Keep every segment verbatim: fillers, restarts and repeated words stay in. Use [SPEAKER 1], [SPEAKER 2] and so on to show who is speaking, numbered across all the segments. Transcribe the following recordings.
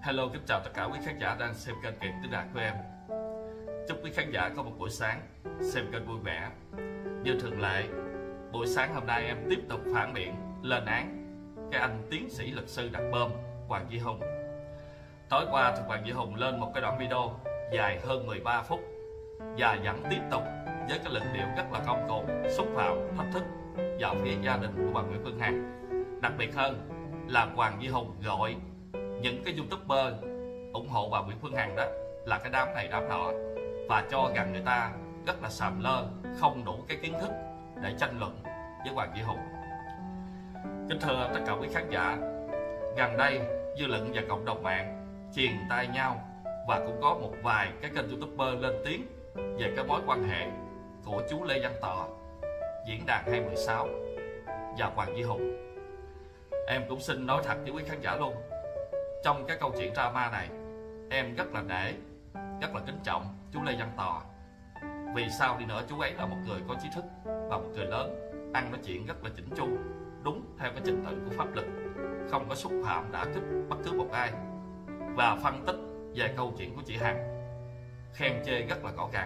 [SPEAKER 1] Hello, kính chào tất cả quý khán giả đang xem kênh Kiện Tiếng Đàn của em. Chúc quý khán giả có một buổi sáng xem kênh vui vẻ. Như thường lệ, buổi sáng hôm nay em tiếp tục phản biện lên án cái anh tiến sĩ luật sư đặt bơm Hoàng Duy Hùng. Tối qua thì Hoàng Duy Hùng lên một cái đoạn video dài hơn mười ba phút và vẫn tiếp tục với cái luận điệu rất là công cụ, xúc phạm, thách thức vào phía gia đình của bà Nguyễn Phương Hằng. Đặc biệt hơn là Hoàng Duy Hùng gọi những cái youtuber ủng hộ bà Nguyễn Phương Hằng đó là cái đám này đám nọ, và cho rằng người ta rất là sàm lơ, không đủ cái kiến thức để tranh luận với Hoàng Duy Hùng. Kính thưa tất cả quý khán giả, gần đây dư luận và cộng đồng mạng truyền tai nhau, và cũng có một vài cái kênh youtuber lên tiếng về cái mối quan hệ của chú Lê Văn Tọ, diễn đàn hai một sáu và Hoàng Duy Hùng. Em cũng xin nói thật với quý khán giả luôn, trong cái câu chuyện drama này em rất là nể, rất là kính trọng chú Lê Văn Tọ. Vì sao đi nữa, chú ấy là một người có trí thức và một người lớn, ăn nói chuyện rất là chỉnh chu, đúng theo cái trình tự của pháp luật, không có xúc phạm đả kích bất cứ một ai, và phân tích về câu chuyện của chị Hằng khen chê rất là rõ ràng.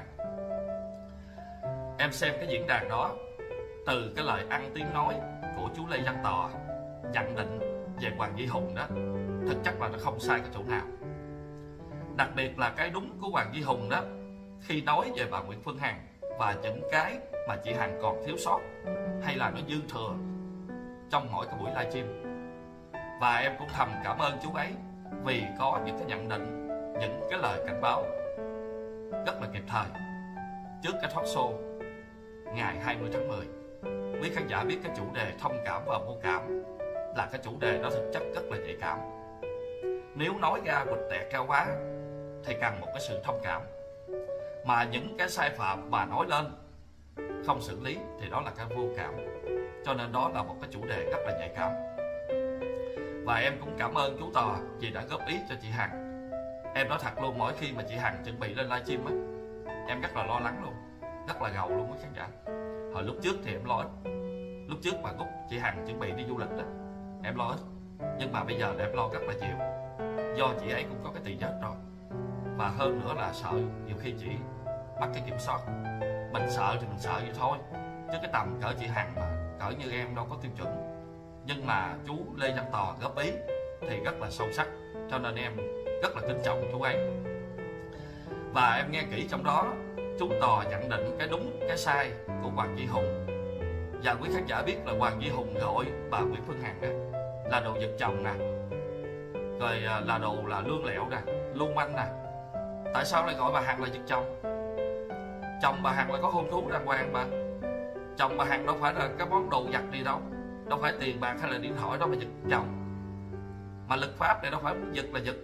[SPEAKER 1] Em xem cái diễn đàn đó, từ cái lời ăn tiếng nói của chú Lê Văn Tọ nhận định về Hoàng Duy Hùng đó, thực chất là nó không sai cái chỗ nào. Đặc biệt là cái đúng của Hoàng Duy Hùng đó, khi nói về bà Nguyễn Phương Hằng và những cái mà chị Hằng còn thiếu sót hay là nó dư thừa trong mỗi cái buổi livestream. Và em cũng thầm cảm ơn chú ấy vì có những cái nhận định, những cái lời cảnh báo rất là kịp thời trước cái talk show ngày hai mươi tháng mười. Quý khán giả biết cái chủ đề thông cảm và vô cảm là cái chủ đề đó thực chất rất là nhạy cảm. Nếu nói ra quịch tẹt cao quá thì cần một cái sự thông cảm, mà những cái sai phạm mà nói lên không xử lý thì đó là cái vô cảm. Cho nên đó là một cái chủ đề rất là nhạy cảm. Và em cũng cảm ơn chú Tò vì đã góp ý cho chị Hằng. Em nói thật luôn, mỗi khi mà chị Hằng chuẩn bị lên livestream á, em rất là lo lắng luôn, rất là gầu luôn quý khán giả. Hồi lúc trước thì em lo ít, lúc trước mà lúc chị Hằng chuẩn bị đi du lịch đó em lo ít, nhưng mà bây giờ là em lo rất là nhiều, do chị ấy cũng có cái tiền vết rồi, và hơn nữa là sợ nhiều khi chị mất cái kiểm soát. Mình sợ thì mình sợ vậy thôi, chứ cái tầm cỡ chị Hằng mà cỡ như em đâu có tiêu chuẩn. Nhưng mà chú Lê Văn Tò góp ý thì rất là sâu sắc, cho nên em rất là kính trọng chú ấy. Và em nghe kỹ trong đó, chú Tò nhận định cái đúng cái sai của Hoàng Duy Hùng. Và quý khán giả biết là Hoàng Duy Hùng gọi bà Nguyễn Phương Hằng nè là đồ giật chồng nè, rồi là đồ là lương lẹo nè, lưu manh nè. Tại sao lại gọi bà Hằng là giật chồng? Chồng bà Hằng là có hôn thú đàng hoàng mà. Chồng bà Hằng đâu phải là cái món đồ giặt gì đâu, đâu phải tiền bạc hay là điện thoại đó mà giật chồng. Mà luật pháp này đâu phải giật là giật.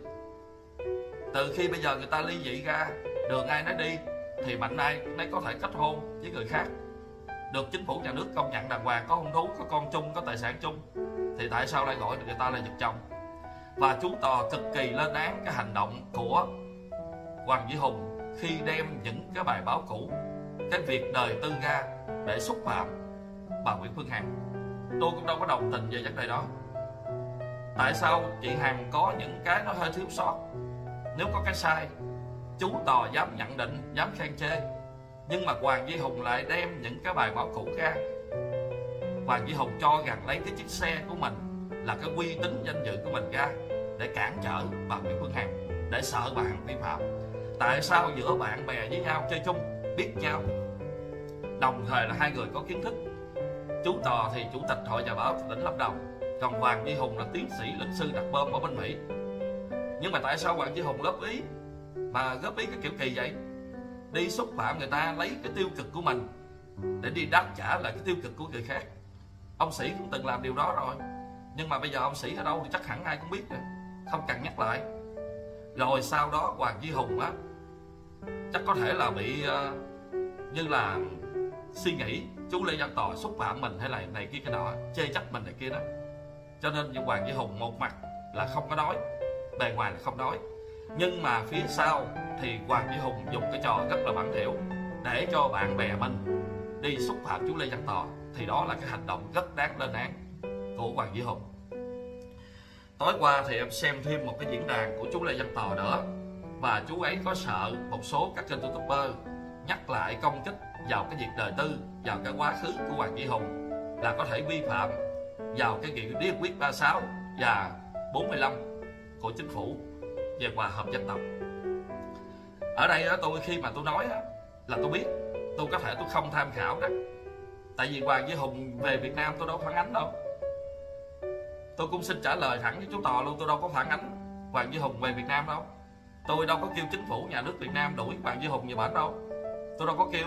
[SPEAKER 1] Từ khi bây giờ người ta ly dị ra, đường ai nấy đi, thì mạnh ai nấy có thể kết hôn với người khác, được chính phủ nhà nước công nhận đàng hoàng, có hôn thú, có con chung, có tài sản chung, thì tại sao lại gọi người ta là giật chồng? Và chú Tò cực kỳ lên án cái hành động của Hoàng Duy Hùng khi đem những cái bài báo cũ, cái việc đời tư ra để xúc phạm bà Nguyễn Phương Hằng. Tôi cũng đâu có đồng tình về vấn đề đó. Tại sao chị Hằng có những cái nó hơi thiếu sót, nếu có cái sai chú Tò dám nhận định, dám khen chê, nhưng mà Hoàng Duy Hùng lại đem những cái bài báo cũ ra. Hoàng Duy Hùng cho rằng lấy cái chiếc xe của mình là cái uy tín danh dự của mình ra để cản trở bà Nguyễn Phương Hằng, để sợ bà Hằng vi phạm. Tại sao giữa bạn bè với nhau chơi chung, biết nhau, đồng thời là hai người có kiến thức? Chú Tò thì chủ tịch hội nhà báo tỉnh Lâm Đồng, còn Hoàng Duy Hùng là tiến sĩ luật sư đặt bơm ở bên Mỹ. Nhưng mà tại sao Hoàng Duy Hùng góp ý mà góp ý cái kiểu kỳ vậy? Đi xúc phạm người ta, lấy cái tiêu cực của mình để đi đáp trả lại cái tiêu cực của người khác. Ông Sĩ cũng từng làm điều đó rồi, nhưng mà bây giờ ông Sĩ ở đâu thì chắc hẳn ai cũng biết rồi, không cần nhắc lại. Rồi sau đó Hoàng Duy Hùng á, chắc có thể là bị uh, như là suy nghĩ chú Lê Văn Tò xúc phạm mình hay là này kia cái nọ, chê trách mình này kia đó. Cho nên Hoàng Duy Hùng một mặt là không có nói, bề ngoài là không nói, nhưng mà phía sau thì Hoàng Duy Hùng dùng cái trò rất là bẩn thỉu để cho bạn bè mình đi xúc phạm chú Lê Văn Tò. Thì đó là cái hành động rất đáng lên án của Hoàng Duy Hùng. Tối qua thì em xem thêm một cái diễn đàn của chú Lê Văn Tò nữa, và chú ấy có sợ một số các kênh YouTuber nhắc lại công kích vào cái việc đời tư, vào cái quá khứ của Hoàng Duy Hùng là có thể vi phạm vào cái nghị quyết ba mươi sáu và bốn mươi lăm của chính phủ về hòa hợp dân tộc. Ở đây đó, tôi khi mà tôi nói đó, là tôi biết tôi có thể tôi không tham khảo đó, tại vì Hoàng Duy Hùng về Việt Nam tôi đâu phản ánh đâu. Tôi cũng xin trả lời thẳng với chú Tò luôn, tôi đâu có phản ánh Hoàng Duy Hùng về Việt Nam đâu. Tôi đâu có kêu chính phủ nhà nước Việt Nam đuổi Hoàng Duy Hùng về bển đâu, tôi đâu có kêu.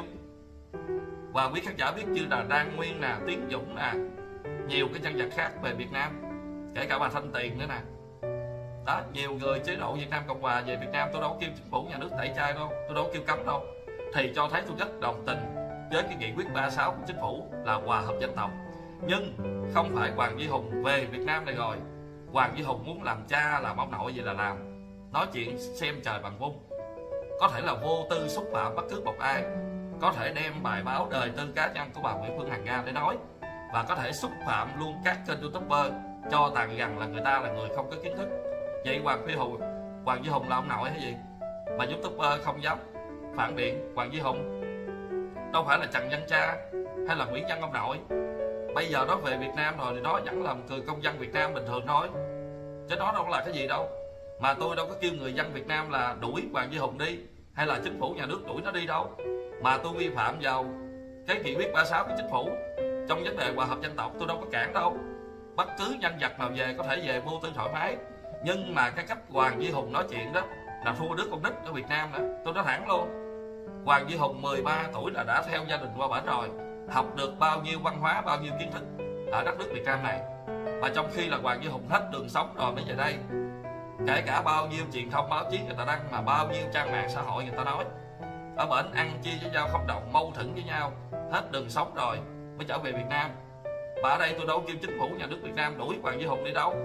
[SPEAKER 1] Và quý khán giả biết chưa, là Đan Nguyên nè, Tiến Dũng nè, nhiều cái nhân vật khác về Việt Nam, kể cả bà Thanh Tiền nữa nè. Đó, nhiều người chế độ Việt Nam Cộng Hòa về Việt Nam, tôi đâu có kêu chính phủ nhà nước tẩy chay đâu, tôi đâu có kêu cấm đâu. Thì cho thấy tôi rất đồng tình với cái nghị quyết ba mươi sáu của chính phủ là hòa hợp dân tộc. Nhưng không phải Hoàng Duy Hùng về Việt Nam này rồi Hoàng Duy Hùng muốn làm cha làm ông nội gì là làm, nói chuyện xem trời bằng vung, có thể là vô tư xúc phạm bất cứ một ai, có thể đem bài báo đời tư cá nhân của bà Nguyễn Phương Hằng ra để nói, và có thể xúc phạm luôn các kênh YouTuber cho rằng rằng là người ta là người không có kiến thức. Vậy Hoàng Duy Hùng Hoàng Duy Hùng là ông nội hay gì mà YouTuber không dám phản biện Hoàng Duy Hùng? Đâu phải là Trần Văn Cha hay là Nguyễn Văn ông nội. Bây giờ nó về Việt Nam rồi thì nó vẫn là một người công dân Việt Nam bình thường thôi, chứ nó đâu là cái gì đâu. Mà tôi đâu có kêu người dân Việt Nam là đuổi Hoàng Duy Hùng đi, hay là chính phủ nhà nước đuổi nó đi đâu. Mà tôi vi phạm vào cái nghị quyết ba mươi sáu của chính phủ trong vấn đề hòa hợp dân tộc, tôi đâu có cản đâu. Bất cứ nhân vật nào về có thể về vô tư thoải mái. Nhưng mà cái cách Hoàng Duy Hùng nói chuyện đó là thua đứa con nít ở Việt Nam đó. Tôi nói thẳng luôn, Hoàng Duy Hùng mười ba tuổi là đã theo gia đình qua bển rồi, học được bao nhiêu văn hóa, bao nhiêu kiến thức ở đất nước Việt Nam này. Mà trong khi là Hoàng Duy Hùng hết đường sống rồi mới về đây, kể cả bao nhiêu truyền thông báo chí người ta đăng, mà bao nhiêu trang mạng xã hội người ta nói ở bển ăn chia với nhau không đồng, mâu thuẫn với nhau, hết đường sống rồi mới trở về Việt Nam. Mà ở đây tôi đâu kêu chính phủ nhà nước Việt Nam đuổi Hoàng Duy Hùng đi đâu.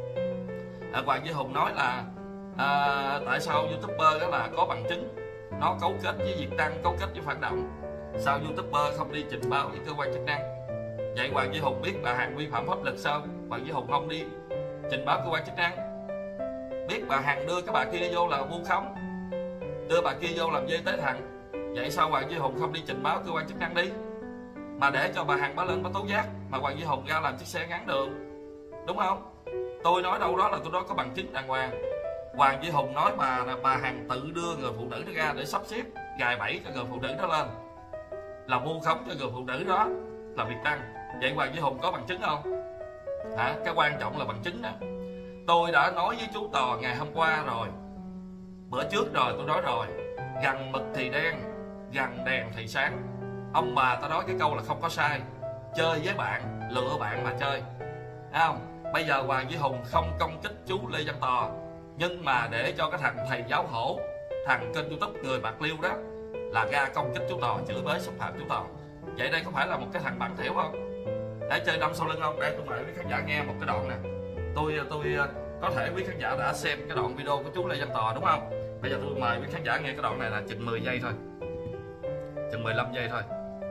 [SPEAKER 1] à, Hoàng Duy Hùng nói là à, tại sao YouTuber đó là có bằng chứng nó cấu kết với Việt Tân, cấu kết với phản động, sao YouTuber không đi trình báo với cơ quan chức năng? Vậy Hoàng Duy Hùng biết bà Hằng vi phạm pháp luật, sao Hoàng Duy Hùng không đi trình báo cơ quan chức năng? Biết bà Hằng đưa cái bà kia vô là vu khống, đưa bà kia vô làm dê tế thằng, vậy sao Hoàng Duy Hùng không đi trình báo cơ quan chức năng đi, mà để cho bà Hằng báo lên báo tố giác, mà Hoàng Duy Hùng ra làm chiếc xe ngắn đường, đúng không? Tôi nói đâu đó là tôi đó có bằng chứng đàng hoàng. Hoàng Duy Hùng nói bà là bà Hằng tự đưa người phụ nữ đó ra để sắp xếp gài bẫy cho người phụ nữ đó lên, là vu khống cho người phụ nữ đó là Việt Tân. Vậy Hoàng Duy Hùng có bằng chứng không hả? Cái quan trọng là bằng chứng đó. Tôi đã nói với chú Tò ngày hôm qua rồi, bữa trước rồi, tôi nói rồi, gần mực thì đen, gần đèn thì sáng. Ông bà ta nói cái câu là không có sai, chơi với bạn, lựa bạn mà chơi, thấy không? Bây giờ Hoàng Duy Hùng không công kích chú Lê Văn Tò, nhưng mà để cho cái thằng thầy giáo hổ, thằng kênh YouTube người Bạc Liêu đó là ra công kích chú Tò, chửi bới xúc phạm chú Tò. Vậy đây có phải là một cái thằng bẩn thỉu không? Để chơi đâm sau lưng không? Đây tôi mời quý khán giả nghe một cái đoạn nè. Tôi tôi có thể quý khán giả đã xem cái đoạn video của chú Lê Văn Tò đúng không? Bây giờ tôi mời quý khán giả nghe cái đoạn này là chừng mười giây thôi, chừng mười lăm giây thôi.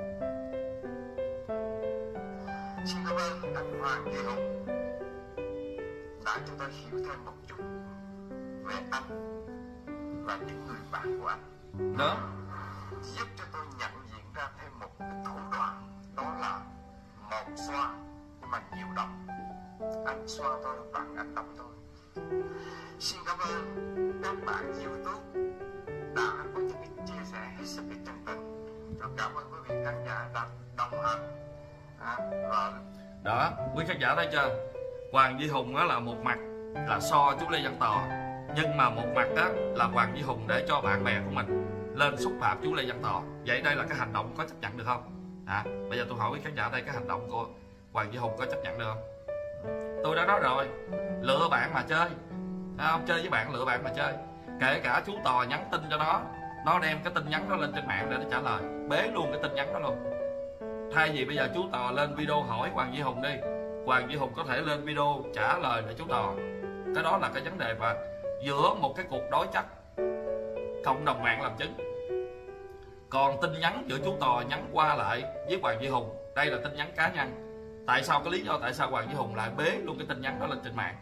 [SPEAKER 2] Xin cảm ơn anh Hoàng Duy Hùng đã cho tôi hiểu thêm một chút về anh và những người bạn của anh.
[SPEAKER 1] Đó,
[SPEAKER 2] giúp cho tôi nhận diện ra thêm một thủ đoạn, đó là một xoa nhưng mà nhiều đọc. Anh xoa tôi bằng anh đọc tôi. Xin cảm ơn các bạn YouTube đã có những cái chia sẻ hết sức chân tình. Và cảm ơn quý vị khán giả đã đồng hành. À, và...
[SPEAKER 1] đó, quý khán giả thấy chưa? Hoàng Duy Hùng đó là một mặt là so chú Lê Văn Tò, nhưng mà một mặt đó là Hoàng Duy Hùng để cho bạn bè của mình lên xúc phạm chú Lê Văn Tò. Vậy đây là cái hành động có chấp nhận được không? À, bây giờ tôi hỏi quý khán giả đây, cái hành động của Hoàng Duy Hùng có chấp nhận được không? Tôi đã nói rồi, lựa bạn mà chơi, không? Chơi với bạn, lựa bạn mà chơi. Kể cả chú Tò nhắn tin cho nó, nó đem cái tin nhắn đó lên trên mạng để nó trả lời, bế luôn cái tin nhắn đó luôn. Thay vì bây giờ chú Tò lên video hỏi Hoàng Duy Hùng đi, Hoàng Duy Hùng có thể lên video trả lời để chú Tò. Cái đó là cái vấn đề mà giữa một cái cuộc đối chất, cộng đồng mạng làm chứng. Còn tin nhắn giữa chú Tò nhắn qua lại với Hoàng Duy Hùng, đây là tin nhắn cá nhân. Tại sao, cái lý do tại sao Hoàng Duy Hùng lại bế luôn cái tin nhắn đó lên trên mạng?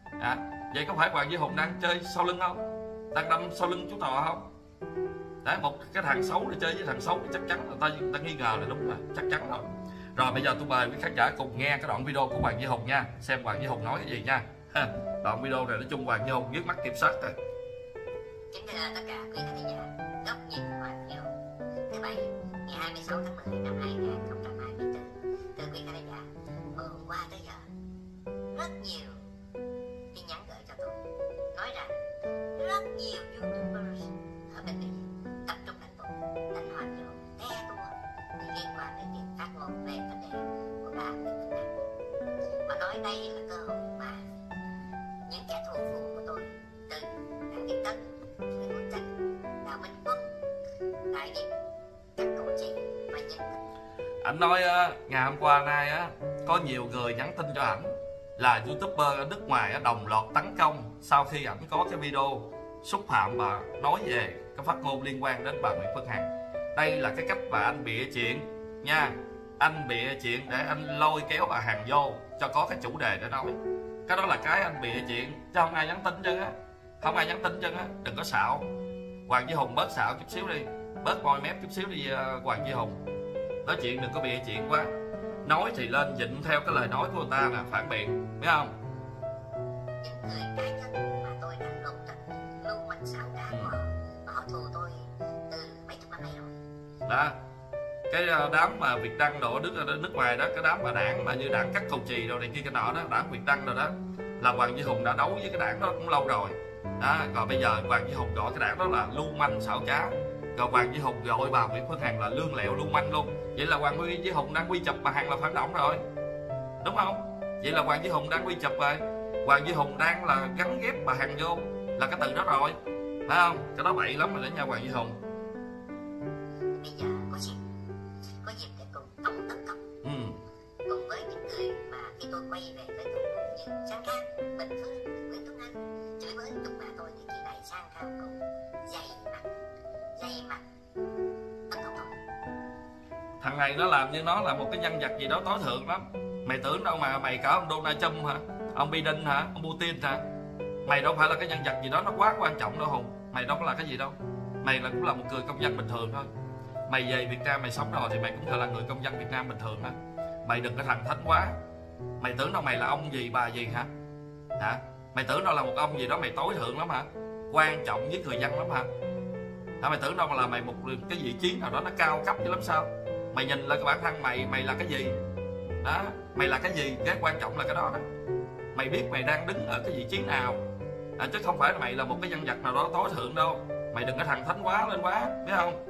[SPEAKER 1] À, vậy có phải Hoàng Duy Hùng đang chơi sau lưng không? Đang đâm sau lưng chú Tò không? Đấy, một cái thằng xấu để chơi với thằng xấu thì chắc chắn là ta, ta nghi ngờ là đúng rồi, chắc chắn rồi. Rồi bây giờ tôi mời quý khán giả cùng nghe cái đoạn video của Hoàng Duy Hùng nha, xem Hoàng Duy Hùng nói cái gì nha. Đoạn video này nói chung Hoàng Duy Hùng nhức mắt kiểm soát rồi.
[SPEAKER 3] Kính thưa tất cả quý khán giả, góc nhìn Hoàng Duy Hùng thứ bảy ngày hai mươi sáu tháng mười năm hai nghìn không trăm hai mươi tư. Thưa quý khán giả, hồi hôm qua tới giờ rất nhiều tin nhắn gửi cho tôi nói rằng rất nhiều YouTubers ở bên Mỹ tập trung đánh tôi, đánh Hoàng Duy Hùng te tua vì liên quan đến việc phát ngôn về vấn đề của bà Nguyễn Phương Hằng, và nói đây là cơ hội mà những kẻ thù cũ của tôi từ Đảng Việt Tân, Nguyễn Quốc Trinh, Đào Minh Quân, Đại Điệp, các cậu chị và những
[SPEAKER 1] Anh nói ngày hôm qua nay á có nhiều người nhắn tin cho ảnh là YouTuber ở nước ngoài đồng loạt tấn công sau khi ảnh có cái video xúc phạm và nói về cái phát ngôn liên quan đến bà Nguyễn Phương Hằng. Đây là cái cách mà anh bịa chuyện nha, anh bịa chuyện để anh lôi kéo bà Hằng vô cho có cái chủ đề để nói. Cái đó là cái anh bịa chuyện chứ không ai nhắn tin chứ á, không ai nhắn tin chứ á. Đừng có xạo, Hoàng Duy Hùng bớt xạo chút xíu đi, bớt moi mép chút xíu đi. uh, Hoàng Duy Hùng nói chuyện đừng có bịa chuyện quá, nói thì lên dịnh theo cái lời nói của người ta nè, phản biện, biết không?
[SPEAKER 3] những người cá nhân mà tôi đã lục tình lưu manh xảo trá của họ, và họ thù tôi từ mấy chục năm nay rồi.
[SPEAKER 1] Đó, cái đám mà Việt Đăng đổ nước ở nước ngoài đó, cái đám mà đảng mà như đảng cắt cầu chì rồi này kia cái nọ đó, đảng Việt Đăng rồi đó, là Hoàng Duy Hùng đã đấu với cái đảng đó cũng lâu rồi đó. Còn bây giờ Hoàng Duy Hùng gọi cái đảng đó là lưu manh xảo trá, rồi Hoàng Duy Hùng gọi bà Nguyễn Phương Hằng là lương lẹo lưu manh luôn. Vậy là Hoàng Duy Hùng đang quy chụp bà Hằng là phản động rồi, đúng không? Vậy là Hoàng Duy Hùng đang quy chụp rồi, Hoàng Duy Hùng đang là gắn ghép bà Hằng vô là cái từ đó rồi, phải không? Cái đó bậy lắm rồi đó nha Hoàng Duy Hùng.
[SPEAKER 3] Bây giờ có dịp có dịp để cùng tổng tấn công
[SPEAKER 1] Ừ.
[SPEAKER 3] cùng với những người mà khi tôi quay về với thủ như Sang Khang, Bình Phương, Nguyễn Tuấn Anh chửi bới tục bà tôi thì kỳ này Sang Khang cũng dày mặt dày mặt tấn công tôi.
[SPEAKER 1] Thằng này nó làm như nó là một cái nhân vật gì đó tối thượng lắm. Mày tưởng đâu mà mày cả ông Donald Trump hả, ông Biden hả, ông Putin hả? Mày đâu phải là cái nhân vật gì đó nó quá quan trọng đâu Hùng. Mày đâu có là cái gì đâu, mày là cũng là một người công dân bình thường thôi. Mày về Việt Nam mày sống rồi thì mày cũng là người công dân Việt Nam bình thường đó. Mày đừng có thần thánh quá. Mày tưởng đâu mày là ông gì bà gì hả? Hả? Mày tưởng đâu là một ông gì đó mày tối thượng lắm hả? Quan trọng với người dân lắm hả? Hả? Mày tưởng đâu là mày một cái vị trí nào đó nó cao cấp chứ lắm sao? Mày nhìn lại cái bản thân mày, mày là cái gì? Đó, mày là cái gì? Cái quan trọng là cái đó đó. Mày biết mày đang đứng ở cái vị trí nào à, chứ không phải là mày là một cái nhân vật nào đó tối thượng đâu. Mày đừng có thần thánh quá lên quá, biết không?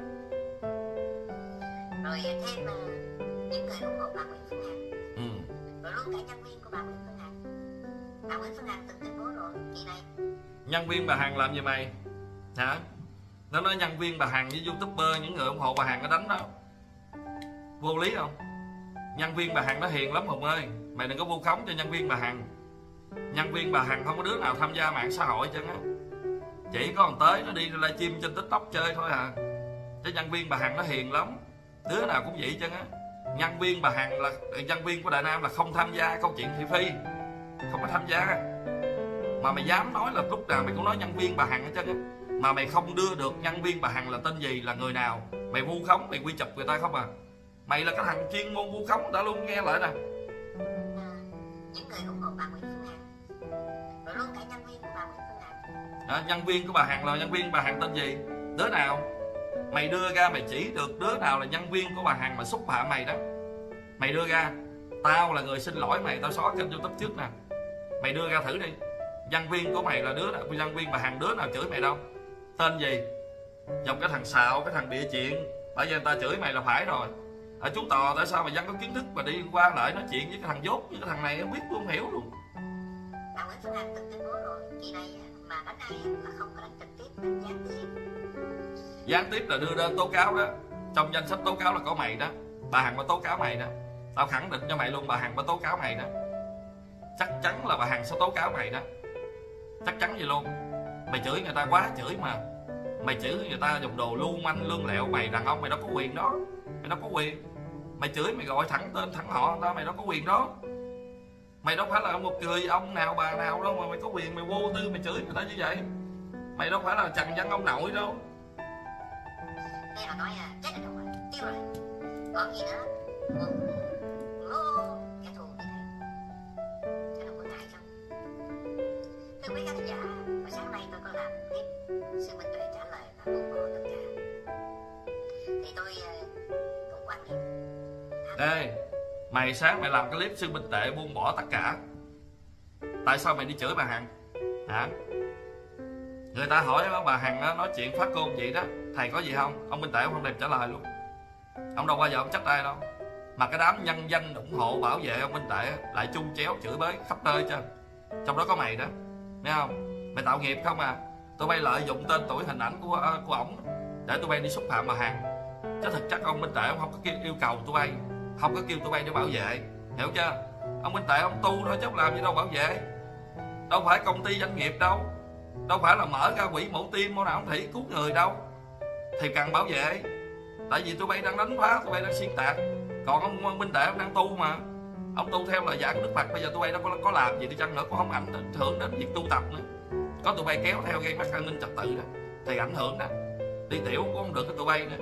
[SPEAKER 3] Rồi thêm uh, những người ủng hộ bà Nguyễn Phương Hằng,
[SPEAKER 1] Ừ.
[SPEAKER 3] rồi luôn cả nhân viên của bà Nguyễn Phương Hằng. Bà Nguyễn Phương Hằng từng tuyên bố rồi kỳ này
[SPEAKER 1] Nhân viên bà Hằng làm gì mày? Hả? Nó nói nhân viên bà Hằng với YouTuber, những người ủng hộ bà Hằng nó đánh đó. Vô lý không? Nhân viên bà Hằng nó hiền lắm Hùng ơi. Mày đừng có vu khống cho nhân viên bà Hằng. Nhân viên bà Hằng không có đứa nào tham gia mạng xã hội chứ á. Chỉ có thằng tới nó đi livestream trên TikTok chơi thôi à. Chứ nhân viên bà Hằng nó hiền lắm, đứa nào cũng vậy chứ á. Nhân viên bà Hằng là nhân viên của Đại Nam là không tham gia câu chuyện thị phi, không có tham gia. Mà mày dám nói là lúc nào mày cũng nói nhân viên bà Hằng hết trơn á. Mà mày không đưa được nhân viên bà Hằng là tên gì, là người nào. Mày vu khống, mày quy chụp người ta không à. Mày là cái thằng chuyên môn vu khống, đã luôn nghe lại nè.
[SPEAKER 3] à, những người ủng hộ bà Nguyễn Phương Hằng, rồi luôn cả nhân viên của bà Nguyễn Phương Hằng.
[SPEAKER 1] À, nhân viên của bà Hằng là nhân viên bà Hằng tên gì? Đứa nào? Mày đưa ra mày chỉ được đứa nào là nhân viên của bà Hằng mà xúc phạm mày đó. Mày đưa ra. Tao là người xin lỗi mày, tao xóa kênh YouTube trước nè. Mày đưa ra thử đi. Nhân viên của mày là đứa nào? Nhân viên bà Hằng đứa nào chửi mày đâu? Tên gì? Dòng cái thằng xạo, cái thằng bịa chuyện. Bởi vì người ta chửi mày là phải rồi. Ở chú Tò tại sao mà dân có kiến thức mà đi qua lại nói chuyện với cái thằng dốt, với cái thằng này không biết luôn, không hiểu luôn.
[SPEAKER 3] Bà Nguyễn Phương Hằng từng tuyên bố rồi kỳ này mà đánh ai là không có đánh trực tiếp, đánh gián tiếp.
[SPEAKER 1] Gián tiếp là đưa đơn tố cáo đó. Trong danh sách tố cáo là có mày đó. Bà Hằng có tố cáo mày đó. Tao khẳng định cho mày luôn, bà Hằng có tố cáo mày đó. Chắc chắn là bà Hằng sẽ tố cáo mày đó. Chắc chắn vậy luôn. Mày chửi người ta quá chửi mà. Mày chửi người ta dùng đồ lưu manh lương lẹo. Mày đàn ông mày đâu có quyền đó. Mày đâu có quyền. Mày chửi mày gọi thẳng tên thẳng họ người ta, mày đâu có quyền đó. Mày đâu phải là một người ông nào bà nào đâu mà mày có quyền mày vô tư mày chửi người ta như vậy. Mày đâu phải là trần văn ông nội đâu.
[SPEAKER 3] Nghe mà nói chết rồi, rồi tiêu rồi, còn gì nữa. Một lô kẻ thù như thế cho nó có ngại không? Thưa quý khán giả, và sáng nay tôi có làm tiếp sư Minh Tuệ trả lời là buông bỏ tất cả, thì tôi cũng quan niệm.
[SPEAKER 1] Ê, mày sáng mày làm cái clip sư Minh Tuệ buông bỏ tất cả, tại sao mày đi chửi bà Hằng hả? Người ta hỏi bà Hằng nói chuyện phát ngôn vậy đó, thầy có gì không? Ông Minh Tuệ không thèm trả lời luôn. Ông đâu bao giờ ông trách ai đâu, mà cái đám nhân dân ủng hộ bảo vệ ông Minh Tuệ lại chung chéo chửi bới khắp nơi chứ. Trong đó có mày đó, thấy không? Mày tạo nghiệp không à? Tụi bay lợi dụng tên tuổi hình ảnh của của ổng để tụi bay đi xúc phạm bà Hằng, chứ thực chất ông Minh Tuệ ông không có yêu cầu tụi bay, không có kêu tụi bay để bảo vệ, hiểu chưa? Ông Minh Tuệ ông tu thôi chứ làm gì đâu bảo vệ, đâu phải công ty doanh nghiệp đâu, đâu phải là mở ra quỹ mổ tim mô nào ông Thủy cứu người đâu thì cần bảo vệ. Tại vì tụi bay đang đánh phá, tụi bay đang xuyên tạc. Còn ông Minh Tuệ ông đang tu mà, ông tu theo lời dạy của Đức Phật. Bây giờ tụi bay đâu có, có làm gì đi chăng nữa cũng không ảnh hưởng đến việc tu tập nữa. Có tụi bay kéo theo gây mất an ninh trật tự đó thì ảnh hưởng đó, đi tiểu cũng không được cái tụi bay nữa.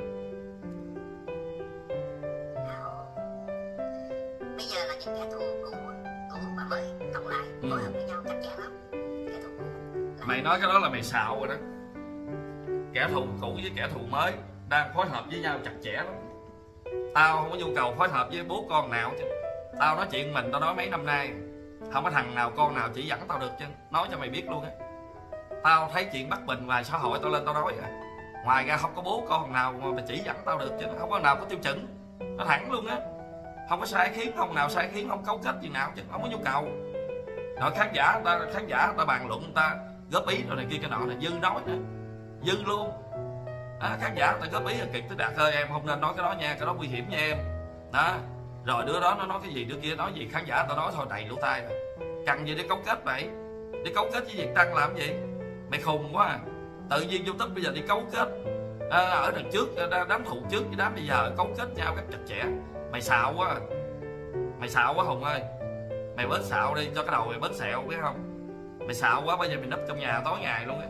[SPEAKER 3] Bây giờ là những kẻ thù cũ cũ và mới cộng lại phối hợp với nhau chặt chẽ lắm. Kẻ thù cũ
[SPEAKER 1] mày nói cái đó là mày xạo rồi đó. Kẻ thù cũ với kẻ thù mới đang phối hợp với nhau chặt chẽ lắm. Tao không có nhu cầu phối hợp với bố con nào chứ. Tao nói chuyện mình tao nói mấy năm nay, không có thằng nào con nào chỉ dẫn tao được chứ. Nói cho mày biết luôn á. Tao thấy chuyện Bắc Bình ngoài xã hội tao lên tao nói à. Ngoài ra không có bố con nào mà chỉ dẫn tao được chứ. Không có nào có tiêu chuẩn. Nó thẳng luôn á. Không có sai khiến, không nào sai khiến, không cấu kết gì nào chứ. Không có nhu cầu. Rồi khán giả ta khán giả ta bàn luận ta góp ý rồi này kia cái nọ này, Dư nói nữa, Dư luôn à, khán giả ta góp ý là Kiệt Tới Đạt ơi em không nên nói cái đó nha, cái đó nguy hiểm nha em đó. Rồi đứa đó nó nói cái gì, đứa kia nói gì, khán giả ta nói thôi đầy lỗ tai rồi. Cần gì để cấu kết vậy, đi cấu kết với Việt Tân làm gì? Mày khùng quá à. Tự nhiên YouTube bây giờ đi cấu kết à, ở đằng trước đám thù trước với đám bây giờ cấu kết nhau rất chặt chẽ. Mày xạo quá à. Mày xạo quá Hùng ơi, mày bớt xạo đi cho cái đầu mày bớt sẹo biết không? Mày xạo quá bây giờ mày núp trong nhà tối ngày luôn á.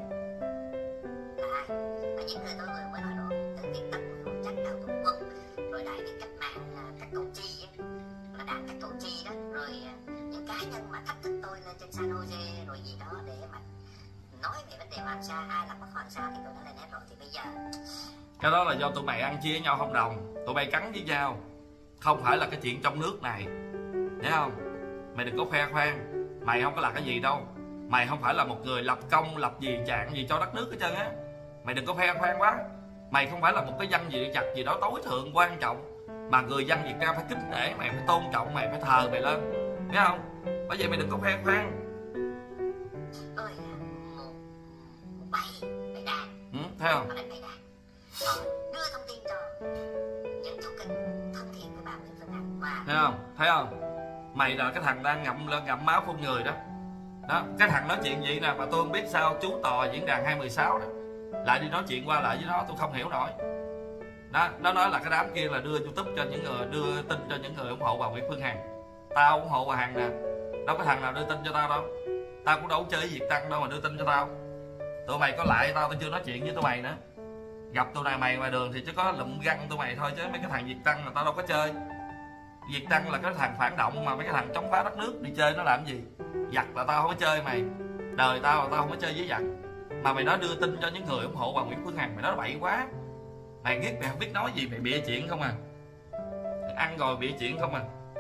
[SPEAKER 3] Là những người tôi vừa mới nói rồi, từ Việt Tân rồi tránh đạo Trung Quân, rồi đại việt cách mạng các cậu chi là đảng các cậu chi đó, rồi những cá nhân mà thách thức tôi lên trên San Jose rồi gì đó để mà nói về vấn đề Hoàng Sa, ai làm mất Hoàng Sa thì tôi đã lên hết rồi. Thì bây giờ
[SPEAKER 1] cái đó là do tụi mày ăn chia nhau không đồng, tụi bay cắn với nhau, không phải là cái chuyện trong nước này, thấy không? Mày đừng có khoe khoang, mày không có làm cái gì đâu, mày không phải là một người lập công lập gì trạng gì cho đất nước hết trơn á. Mày đừng có khoe khoang quá, mày không phải là một cái danh gì chặt gì đó tối thượng quan trọng mà người dân Việt Nam phải kính nể mày, phải tôn trọng mày, phải thờ mày lên, thấy không? Bởi vậy mày đừng có khoe khoang.
[SPEAKER 3] tôi một một bầy bầy đàn,
[SPEAKER 1] Ừ, thấy không?
[SPEAKER 3] bầy đàn họ đưa thông tin cho những chủ kênh thân thiện với bà Nguyễn Phương Hằng và
[SPEAKER 1] Thấy không? Thấy không? Mày là cái thằng đang ngậm ngậm máu phun người đó. Đó, cái thằng nói chuyện gì nè mà tôi không biết sao chú Tò diễn đàn hai mười sáu đó lại đi nói chuyện qua lại với nó, tôi không hiểu nổi. Đó, nó nói là cái đám kia là đưa YouTube cho những người, đưa tin cho những người ủng hộ bà Nguyễn Phương Hằng. Tao ủng hộ bà Hằng nè, đâu có thằng nào đưa tin cho tao đâu. Tao cũng đâu có chơi với Việt Tân đâu mà đưa tin cho tao. Tụi mày có lại tao, tao chưa nói chuyện với tụi mày nữa. Gặp tụi này mày ngoài đường thì chỉ có lụm găng tụi mày thôi, chứ mấy cái thằng Việt Tân là tao đâu có chơi. Việt Tân là cái thằng phản động mà mấy cái thằng chống phá đất nước đi chơi nó làm gì? Giặc là tao không có chơi mày. Đời tao là tao không có chơi với giặc. Mà mày nói đưa tin cho những người ủng hộ bà Nguyễn Phương Hằng, mày nói bậy quá. Mày biết mày không biết nói gì, mày bịa chuyện không à. Ăn rồi bịa chuyện không à.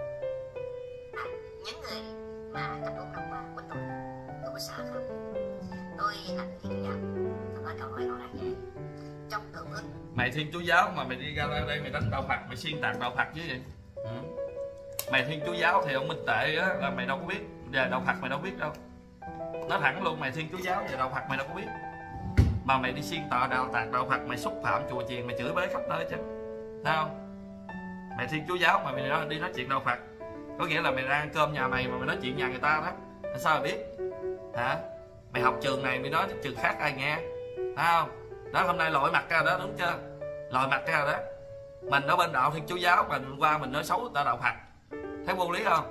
[SPEAKER 3] à, những người mà trong bốn năm qua của tôi, tôi có sợ không? Tôi là người Thiên Chúa giáo, tôi nói câu hỏi rõ ràng vậy. Trong cựu ước
[SPEAKER 1] Mày Thiên Chúa giáo mà mày đi ra đây mày đánh đạo Phật, mày xuyên tạc đạo Phật chứ vậy? Ừ. Mày Thiên Chúa giáo thì ông Minh Tệ á là mày đâu có biết, về đạo Phật mày đâu biết đâu. Nói thẳng luôn, mày Thiên Chúa giáo về đạo Phật mày đâu có biết. Mà mày đi xuyên tạc đạo tạc đạo Phật, mày xúc phạm chùa chiền, mày chửi bới khắp nơi chứ. Thấy không? Mày Thiên Chúa giáo mà mày đi nói chuyện đạo Phật, có nghĩa là mày ra ăn cơm nhà mày mà mày nói chuyện nhà người ta đó. Sao mày biết? Hả? Mày học trường này mày nói trường khác ai nghe? Thấy không? Đó, hôm nay lội mặt ra đó, đúng chưa? Lội mặt ra đó. Mình ở bên đạo Thiên Chúa giáo, mình qua mình nói xấu ta đạo Phật, thấy vô lý không?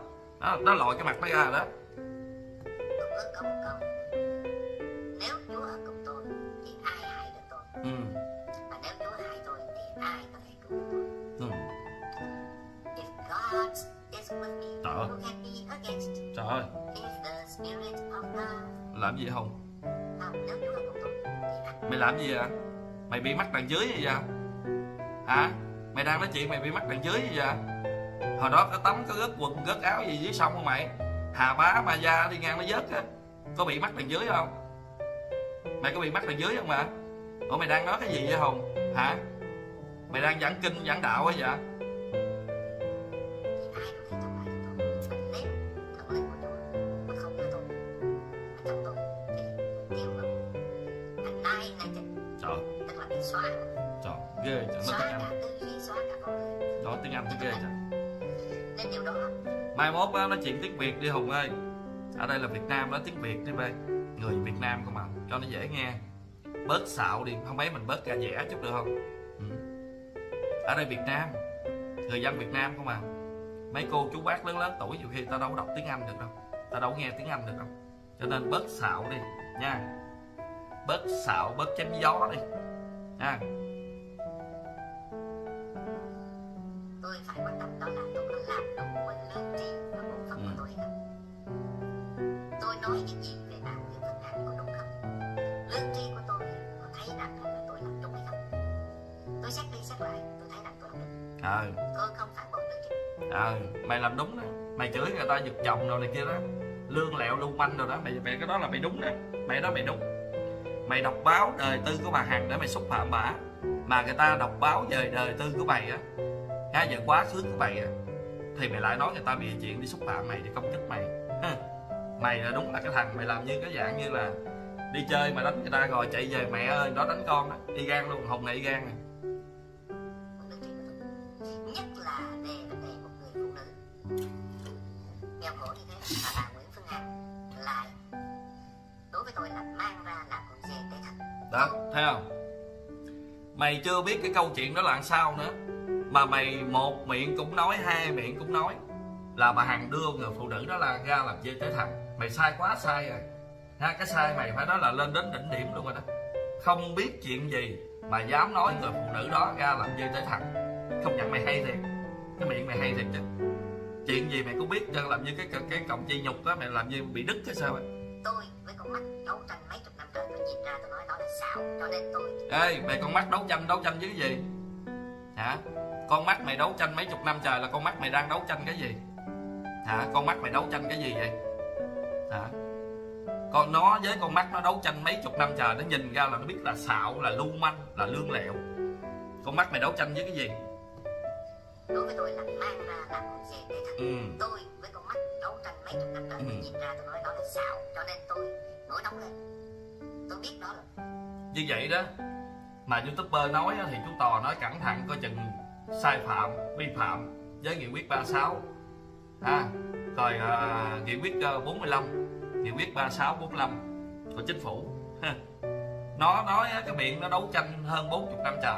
[SPEAKER 1] đó, đó lòi cái mặt nó ra rồi đó.
[SPEAKER 3] Tôi ước có một câu, nếu Chúa ở cùng tôi thì ai hại được tôi,
[SPEAKER 1] Ừ.
[SPEAKER 3] và nếu Chúa hại tôi thì ai có thể cứu được tôi.
[SPEAKER 1] Ừ.
[SPEAKER 3] If God is with me,
[SPEAKER 1] Trời ơi.
[SPEAKER 3] who can be against?
[SPEAKER 1] Trời ơi,
[SPEAKER 3] If the Spirit of God,
[SPEAKER 1] làm gì không?
[SPEAKER 3] à, nếu Chúa ở cùng tôi thì ai?
[SPEAKER 1] Mày làm gì vậy? Mày bị mắc đằng dưới gì vậy? Hả? Mày đang nói chuyện mày bị mắc đằng dưới gì vậy? Hồi đó có tắm, có gớt quần, gớt áo gì dưới sông không mày? Hà Bá, Ma Gia đi ngang nó vớt á. Có bị mắc đằng dưới không? Mày có bị mắc đằng dưới không mà? Ủa mày đang nói cái gì vậy Hùng? Hả? Mày đang giảng kinh, giảng đạo á vậy?
[SPEAKER 3] Thì ai có thể chống lại được tôi? Và nếu thần linh của Chúa mà không cho tôi, mà trong tôi thì tiêu ngục annihilated,
[SPEAKER 1] Trời,
[SPEAKER 3] tức là bị xóa,
[SPEAKER 1] trời, ghê trời, nó
[SPEAKER 3] xóa
[SPEAKER 1] tiếng
[SPEAKER 3] cả
[SPEAKER 1] Anh.
[SPEAKER 3] tư duy, xóa cả con người.
[SPEAKER 1] Nói tiếng Anh thấy ghê trời.
[SPEAKER 3] Nên điều đó
[SPEAKER 1] Mai mốt á, nói chuyện tiếng Việt đi Hùng ơi. Ở đây là Việt Nam, nói tiếng Việt đi bay. Người Việt Nam không mà, cho nó dễ nghe. Bớt xạo đi, không mấy mình bớt ra dẻ chút được không? Ừ. Ở đây Việt Nam, người dân Việt Nam không à. Mấy cô chú bác lớn lớn tuổi nhiều khi ta đâu có đọc tiếng Anh được đâu, ta đâu có nghe tiếng Anh được đâu. Cho nên bớt xạo đi nha, bớt xạo, bớt chém gió đi nha.
[SPEAKER 3] tôi phải quan tâm đó là tôi có làm đúng với lương tri và bổn phận của tôi hay không. Tôi nói những gì về đạo đức phân hạng có đúng không? Lương tri của tôi có thấy rằng là tôi làm đúng hay không? Tôi xét đi xét lại, tôi thấy rằng tôi làm đúng.
[SPEAKER 1] Ờ,
[SPEAKER 3] Tôi không phản bội lương tri.
[SPEAKER 1] ờ, mày làm đúng đó. Mày chửi người ta giật chồng rồi này kia đó, lương lẹo lưu manh rồi đó, mày mày cái đó là mày đúng đó. Mày đó mày đúng. Mày đọc báo đời tư của bà Hằng để mày xúc phạm bà, mà người ta đọc báo về đời tư của mày á, ha, về quá khứ của mày á, thì mày lại nói người ta bịa chuyện đi xúc phạm mày, đi công kích mày. Ha. Mày là đúng là cái thằng mày làm như cái dạng như là đi chơi mà đánh người ta rồi chạy về mẹ ơi đó đánh con đó, y gan luôn. Hùng này y gan này.
[SPEAKER 3] Lương tri của tôi, nhất là về vấn đề một người phụ nữ nghèo khổ như thế, và bà Nguyễn Phương Hằng lại đối với tôi là mang ra làm con dê tế thần.
[SPEAKER 1] Đó, thấy không? Mày chưa biết cái câu chuyện đó là làm sao nữa, mà mày một miệng cũng nói, hai miệng cũng nói là bà Hằng đưa người phụ nữ đó là ra làm dê tế thần. Mày sai quá sai rồi ha. Cái sai mày phải nói là lên đến đỉnh điểm luôn rồi đó. Không biết chuyện gì mà dám nói người phụ nữ đó ra làm dê tế thần. Không nhận mày hay thiệt, cái miệng mày hay thiệt chứ. Chuyện gì mày cũng biết chứ, làm như cái cái, cái cọng dây nhục đó mày làm như bị đứt hay sao vậy?
[SPEAKER 3] Tôi với con mắt đấu tranh mấy chục năm trời, tôi nhìn ra tôi nói đó là xạo, cho nên tôi
[SPEAKER 1] Ê, mày con mắt đấu tranh, đấu tranh với cái gì? Hả? Con mắt mày đấu tranh mấy chục năm trời là con mắt mày đang đấu tranh cái gì? Hả? Con mắt mày đấu tranh cái gì vậy? Hả? Con nó với con mắt nó đấu tranh mấy chục năm trời, nó nhìn ra là nó biết là xạo, là lưu manh, là lương lẹo. Con mắt mày đấu tranh với cái gì?
[SPEAKER 3] đối với tôi là mang ra làm con dê tế thần.
[SPEAKER 1] Ừ.
[SPEAKER 3] Tôi với con mắt đấu tranh mấy chục năm trời, tôi
[SPEAKER 1] Ừ.
[SPEAKER 3] nhìn ra tôi nói đó là xạo, cho nên tôi nổi nóng lên. Tôi biết đó là
[SPEAKER 1] Như vậy đó mà YouTuber nói á, thì chú Tò nói cẩn thận coi chừng sai phạm, vi phạm với nghị quyết ba mươi sáu ha. Rồi à, nghị quyết uh, bốn mươi lăm, nghị quyết ba mươi sáu, bốn mươi lăm của chính phủ ha. Nó nói á, cái miệng nó đấu tranh hơn bốn mươi năm trời.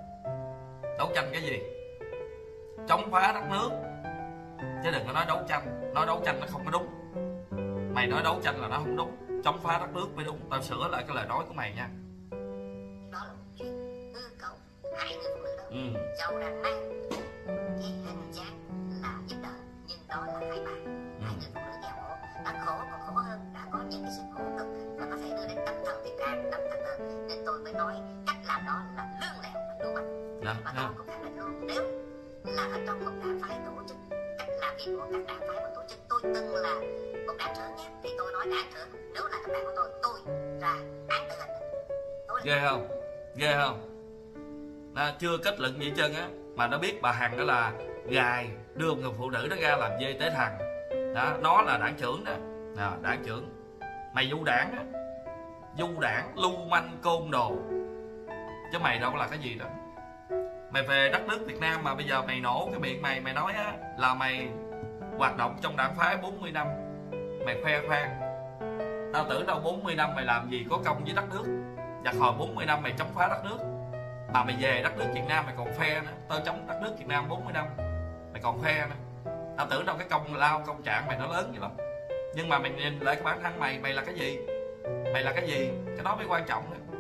[SPEAKER 1] Đấu tranh cái gì? Chống phá đất nước, chứ đừng có nói đấu tranh. Nói đấu tranh nó không có đúng. Mày nói đấu tranh là nó không đúng, chống phá đất nước mới đúng. Tao sửa lại cái lời nói của mày nha.
[SPEAKER 3] đó là một chuyện hư cấu hại người phụ nữ đó.
[SPEAKER 1] Ừ.
[SPEAKER 3] Dẫu rằng mang cái hình dáng là giúp đỡ, nhưng đó là hại bạn.
[SPEAKER 1] Ừ.
[SPEAKER 3] Hại người phụ nữ nghèo khổ, đã khổ còn khổ hơn, đã có những cái sự khổ cực và có thể đưa đến tâm thần thì càng tâm thần hơn. Nên tôi mới nói cách làm đó là lương lẹo và lưu manh.
[SPEAKER 1] Đó,
[SPEAKER 3] Và
[SPEAKER 1] ha.
[SPEAKER 3] tôi cũng khẳng định luôn, nếu là ở trong một đảng phái tổ chức, cách làm việc của các đảng phái và tổ chức, tôi từng là một đảng trưởng nhé, thì tôi nói đảng trưởng nếu là các đảng của tôi, tôi ra án tử hình. Tôi
[SPEAKER 1] Ghê không? Ghê không? Nó chưa kết luận gì hết trơn á, mà nó biết bà Hằng đó là gài đưa người phụ nữ đó ra làm dê tế thần đó. Nó là đảng trưởng đó. À, đảng trưởng. Mày du đảng á, du đảng lưu manh côn đồ, chứ mày đâu có là cái gì đâu. Mày về đất nước Việt Nam mà bây giờ mày nổ cái miệng mày, mày nói á là mày hoạt động trong đảng phái bốn mươi năm, mày khoe khoang. Tao tưởng đâu bốn mươi năm mày làm gì có công với đất nước, và hồi bốn mươi năm mày chống phá đất nước, mà mày về đất nước Việt Nam mày còn khoe nữa. Tao chống đất nước Việt Nam bốn mươi năm mày còn khoe nữa. Tao tưởng đâu cái công lao công trạng mày nó lớn vậy lắm, nhưng mà mày nhìn lại cái bản thân mày, mày là cái gì, mày là cái gì, cái đó mới quan trọng nữa.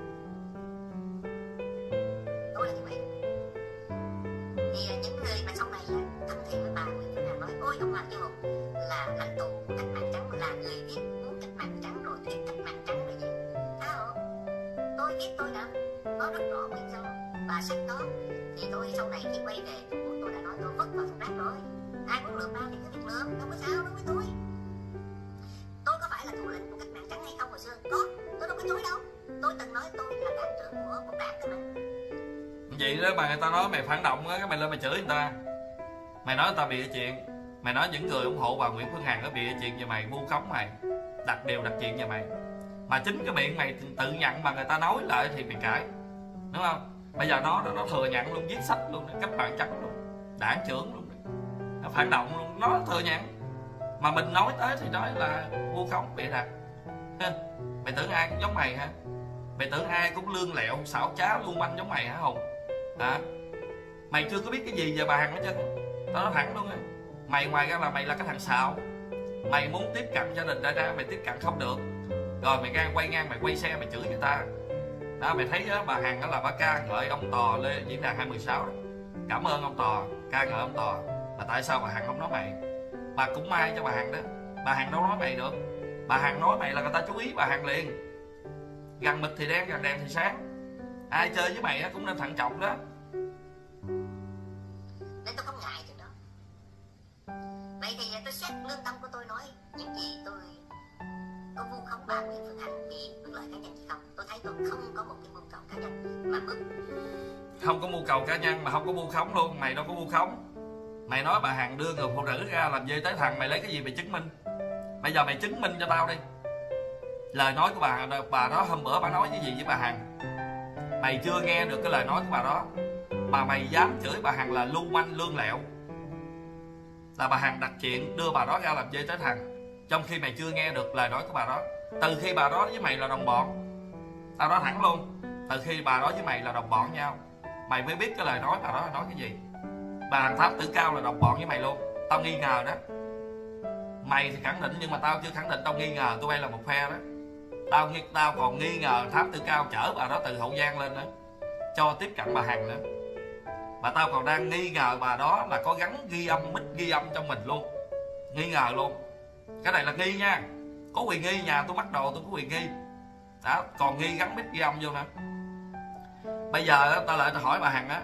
[SPEAKER 3] Tôi là như vậy. Thì những người mà sau này thân thiện với bà Nguyễn Phương Hằng nói ôi ông Hoàng Duy Hùng là lãnh tụ của cách mạng trắng, là người viết cuốn cách mạng trắng rồi thuyết cách mạng trắng là gì? Sao không? Tôi viết tôi đã có rất rõ nguyên do và sách đó. Thì tôi sau này khi quay về Trung Quốc tôi đã nói tôi vứt vào thùng rác rồi. Ai muốn lượm ra thì cứ việc lượm, đâu có sao đâu với tôi. Tôi có phải là thủ lĩnh của cách mạng trắng hay không hồi xưa? Có, tôi đâu có chối đâu. Tôi từng nói tôi là đảng trưởng của một đảng cơ mà.
[SPEAKER 1] Vậy đó mà người ta nói mày phản động á, cái mày lên mày chửi người ta, mày nói người ta bịa chuyện, mày nói những người ủng hộ bà Nguyễn Phương Hằng nó bịa chuyện về mày, vu khống mày, đặt điều đặt chuyện về mày, mà chính cái miệng mày tự nhận mà người ta nói lại thì mày cãi, đúng không? Bây giờ nó nó thừa nhận luôn, viết sách luôn, cách mạng trắng luôn, đảng trưởng luôn, nó phản động luôn, nó thừa nhận, mà mình nói tới thì nói là vu khống bịa đặt. Mày tưởng ai cũng giống mày hả? Mày tưởng ai cũng lương lẹo xảo trá lưu manh giống mày hả Hùng? Hả? Mày chưa có biết cái gì về bà Hằng hết trơn. Tao nói thẳng luôn á. Mày ngoài ra là mày là cái thằng xạo. Mày muốn tiếp cận gia đình ra ra mày tiếp cận không được. Rồi mày ngang quay ngang mày quay xe mày chửi người ta. Đó mày thấy đó, bà Hằng đó là bà ca ngợi ông Tò lên diễn đàn hai mươi sáu đó. Cảm ơn ông Tò, ca ngợi ông Tò. Mà tại sao bà Hằng không nói mày? Bà cũng may cho bà Hằng đó. Bà Hằng đâu nói mày được. Bà Hằng nói mày là người ta chú ý bà Hằng liền. Gần mịt thì đen, gần đèn thì sáng. Ai chơi với mày cũng nên thận trọng đó.
[SPEAKER 3] Nên tôi không ngại chuyện đó. Vậy thì tôi xét lương tâm của tôi nói những gì tôi có vu khống bà Nguyễn Phương Hằng bị hưởng lợi cá nhân hay không? Tôi thấy tôi không có một cái mưu cầu cá nhân mà mức.
[SPEAKER 1] Không có mưu cầu cá nhân mà không có vu khống luôn. Mày đâu có vu khống. Mày nói bà Hằng đưa người phụ nữ ra làm dê tới thằng, mày lấy cái gì mày chứng minh? Bây giờ mày chứng minh cho tao đi. Lời nói của bà bà đó hôm bữa bà nói cái gì với bà Hằng? Mày chưa nghe được cái lời nói của bà đó mà mày dám chửi bà Hằng là lưu manh lương lẹo, là bà Hằng đặt chuyện đưa bà đó ra làm dê tới thằng, trong khi mày chưa nghe được lời nói của bà đó. Từ khi bà đó với mày là đồng bọn, tao nói thẳng luôn, từ khi bà đó với mày là đồng bọn nhau, mày mới biết cái lời nói bà đó nói cái gì. Bà Hằng Tháp Tử Cao là đồng bọn với mày luôn. Tao nghi ngờ đó. Mày thì khẳng định nhưng mà tao chưa khẳng định, tao nghi ngờ tụi bay là một phe đó. Tao tao còn nghi ngờ Tháp Tử Cao chở bà đó từ Hậu Giang lên đó cho tiếp cận bà Hằng nữa. Và tao còn đang nghi ngờ bà đó là có gắn ghi âm, mic ghi âm trong mình luôn. Nghi ngờ luôn. Cái này là nghi nha. Có quyền nghi, nhà tôi mắc đồ tôi có quyền nghi. Đó, còn nghi gắn mic ghi âm vô nữa. Bây giờ tao lại tao hỏi bà Hằng á,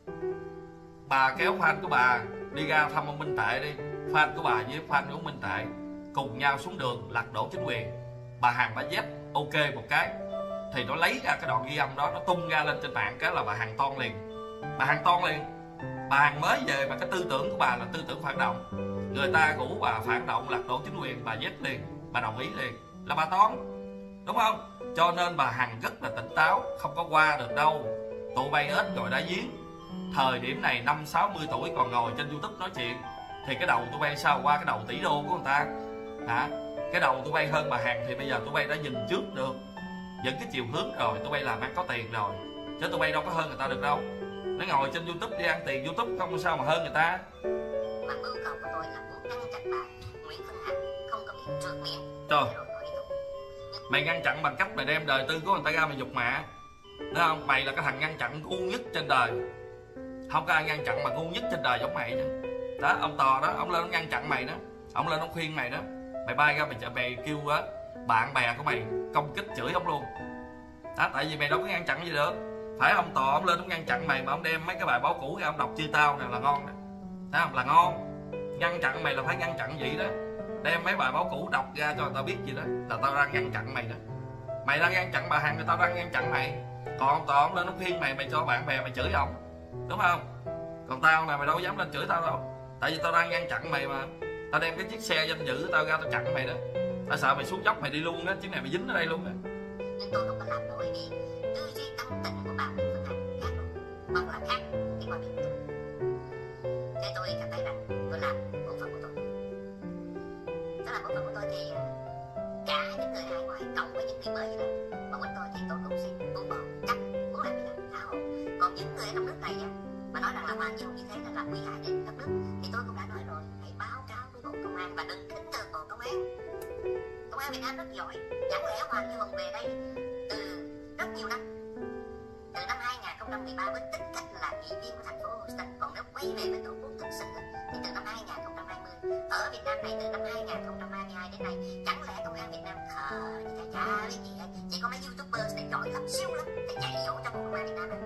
[SPEAKER 1] bà kéo fan của bà đi ra thăm ông Minh Tệ đi. Fan của bà với fan của ông Minh Tệ cùng nhau xuống đường lật đổ chính quyền. Bà Hằng đã dép ok một cái thì nó lấy ra cái đoạn ghi âm đó, nó tung ra lên trên mạng, cái là bà Hằng toan liền. Bà Hằng toan liền. Bà Hằng mới về mà cái tư tưởng của bà là tư tưởng phản động. Người ta rủ bà phản động lật đổ chính quyền, bà dép liền, bà đồng ý liền, là bà toan, đúng không? Cho nên bà Hằng rất là tỉnh táo, không có qua được đâu. Tụi bay ếch rồi đã giếng. Thời điểm này năm sáu mươi tuổi còn ngồi trên YouTube nói chuyện thì cái đầu tụi bay sao qua cái đầu tỷ đô của người ta hả? Cái đầu tụi bay hơn bà Hằng thì bây giờ tụi bay đã nhìn trước được những cái chiều hướng rồi, tụi bay làm ăn có tiền rồi, chứ tụi bay đâu có hơn người ta được đâu. Nó ngồi trên YouTube đi ăn tiền YouTube không sao mà hơn người ta.
[SPEAKER 3] Mà mưu cầu của tôi là muốn ngăn chặn bà Nguyễn Phương Hằng không có bị trượt miệng.
[SPEAKER 1] Trời, mày ngăn chặn bằng cách mày đem đời tư của người ta ra mày nhục mạ, đúng không? Mày là cái thằng ngăn chặn ngu nhất trên đời. Không có ai ngăn chặn mà ngu nhất trên đời giống mày chứ. Đó, ông Tò đó, ông lên ông ngăn chặn mày đó, ông lên ông khuyên mày đó, mày bay ra mày chợ mày kêu á bạn bè của mày công kích chửi ông luôn. Đó, tại vì mày đâu có ngăn chặn gì được. Phải ông Tò ông lên ông ngăn chặn mày mà ông đem mấy cái bài báo cũ ra ông đọc chia tao nè là ngon đó. Thấy không? Là ngon. Ngăn chặn mày là phải ngăn chặn vậy đó. Đem mấy bài báo cũ đọc ra cho người ta biết gì đó là tao đang ngăn chặn mày đó. Mày đang ngăn chặn bà Hằng, người tao đang ngăn chặn mày. Còn ông Tò ông lên ông khuyên mày, mày cho bạn bè mày chửi ông, đúng không? Còn tao nè, mày đâu dám lên chửi tao đâu. Tại vì tao đang ngăn chặn mày mà. Tao đem cái chiếc xe danh dự của tao ra tao chặn mày đó. Tao sợ mày xuống dốc mày đi luôn đó, chứ này mày dính ở đây luôn á.
[SPEAKER 3] Nhưng tôi không có làm nổi vì tư duy tâm tình của bà Nguyễn Phương Hằng khác luôn, hoặc là khác cái quan điểm của tôi. Thế tôi cảm thấy rằng tôi làm bổn phận của tôi. Đó là bổn phận của tôi thì cả những người ở ngoài cộng với những người mới gì đó mà quanh tôi thì tôi cũng sẽ buông bỏ chắc muốn làm gì làm tha hồ. Còn những người ở trong nước này á mà nói rằng là Hoàng Dung như thế là làm nguy hại đến đất nước thì tôi cũng đã nói rồi, hãy báo cáo giỏi. Chẳng lẽ Hoàng Duy Hùng về đây từ rất nhiều năm, từ năm hai nghìn không trăm mười ba với tính cách là nghị viên của thành phố Houston, còn nếu quay về với tổ quốc thực sự thì từ năm hai nghìn không trăm hai mươi ở Việt Nam này, từ năm hai nghìn không trăm hai mươi hai đến nay, chẳng lẽ công an Việt Nam khờ như cái chả biết gì hết, chỉ có mấy YouTuber này giỏi lắm, siêu lắm để chạy dỗ cho bộ công an Việt Nam này.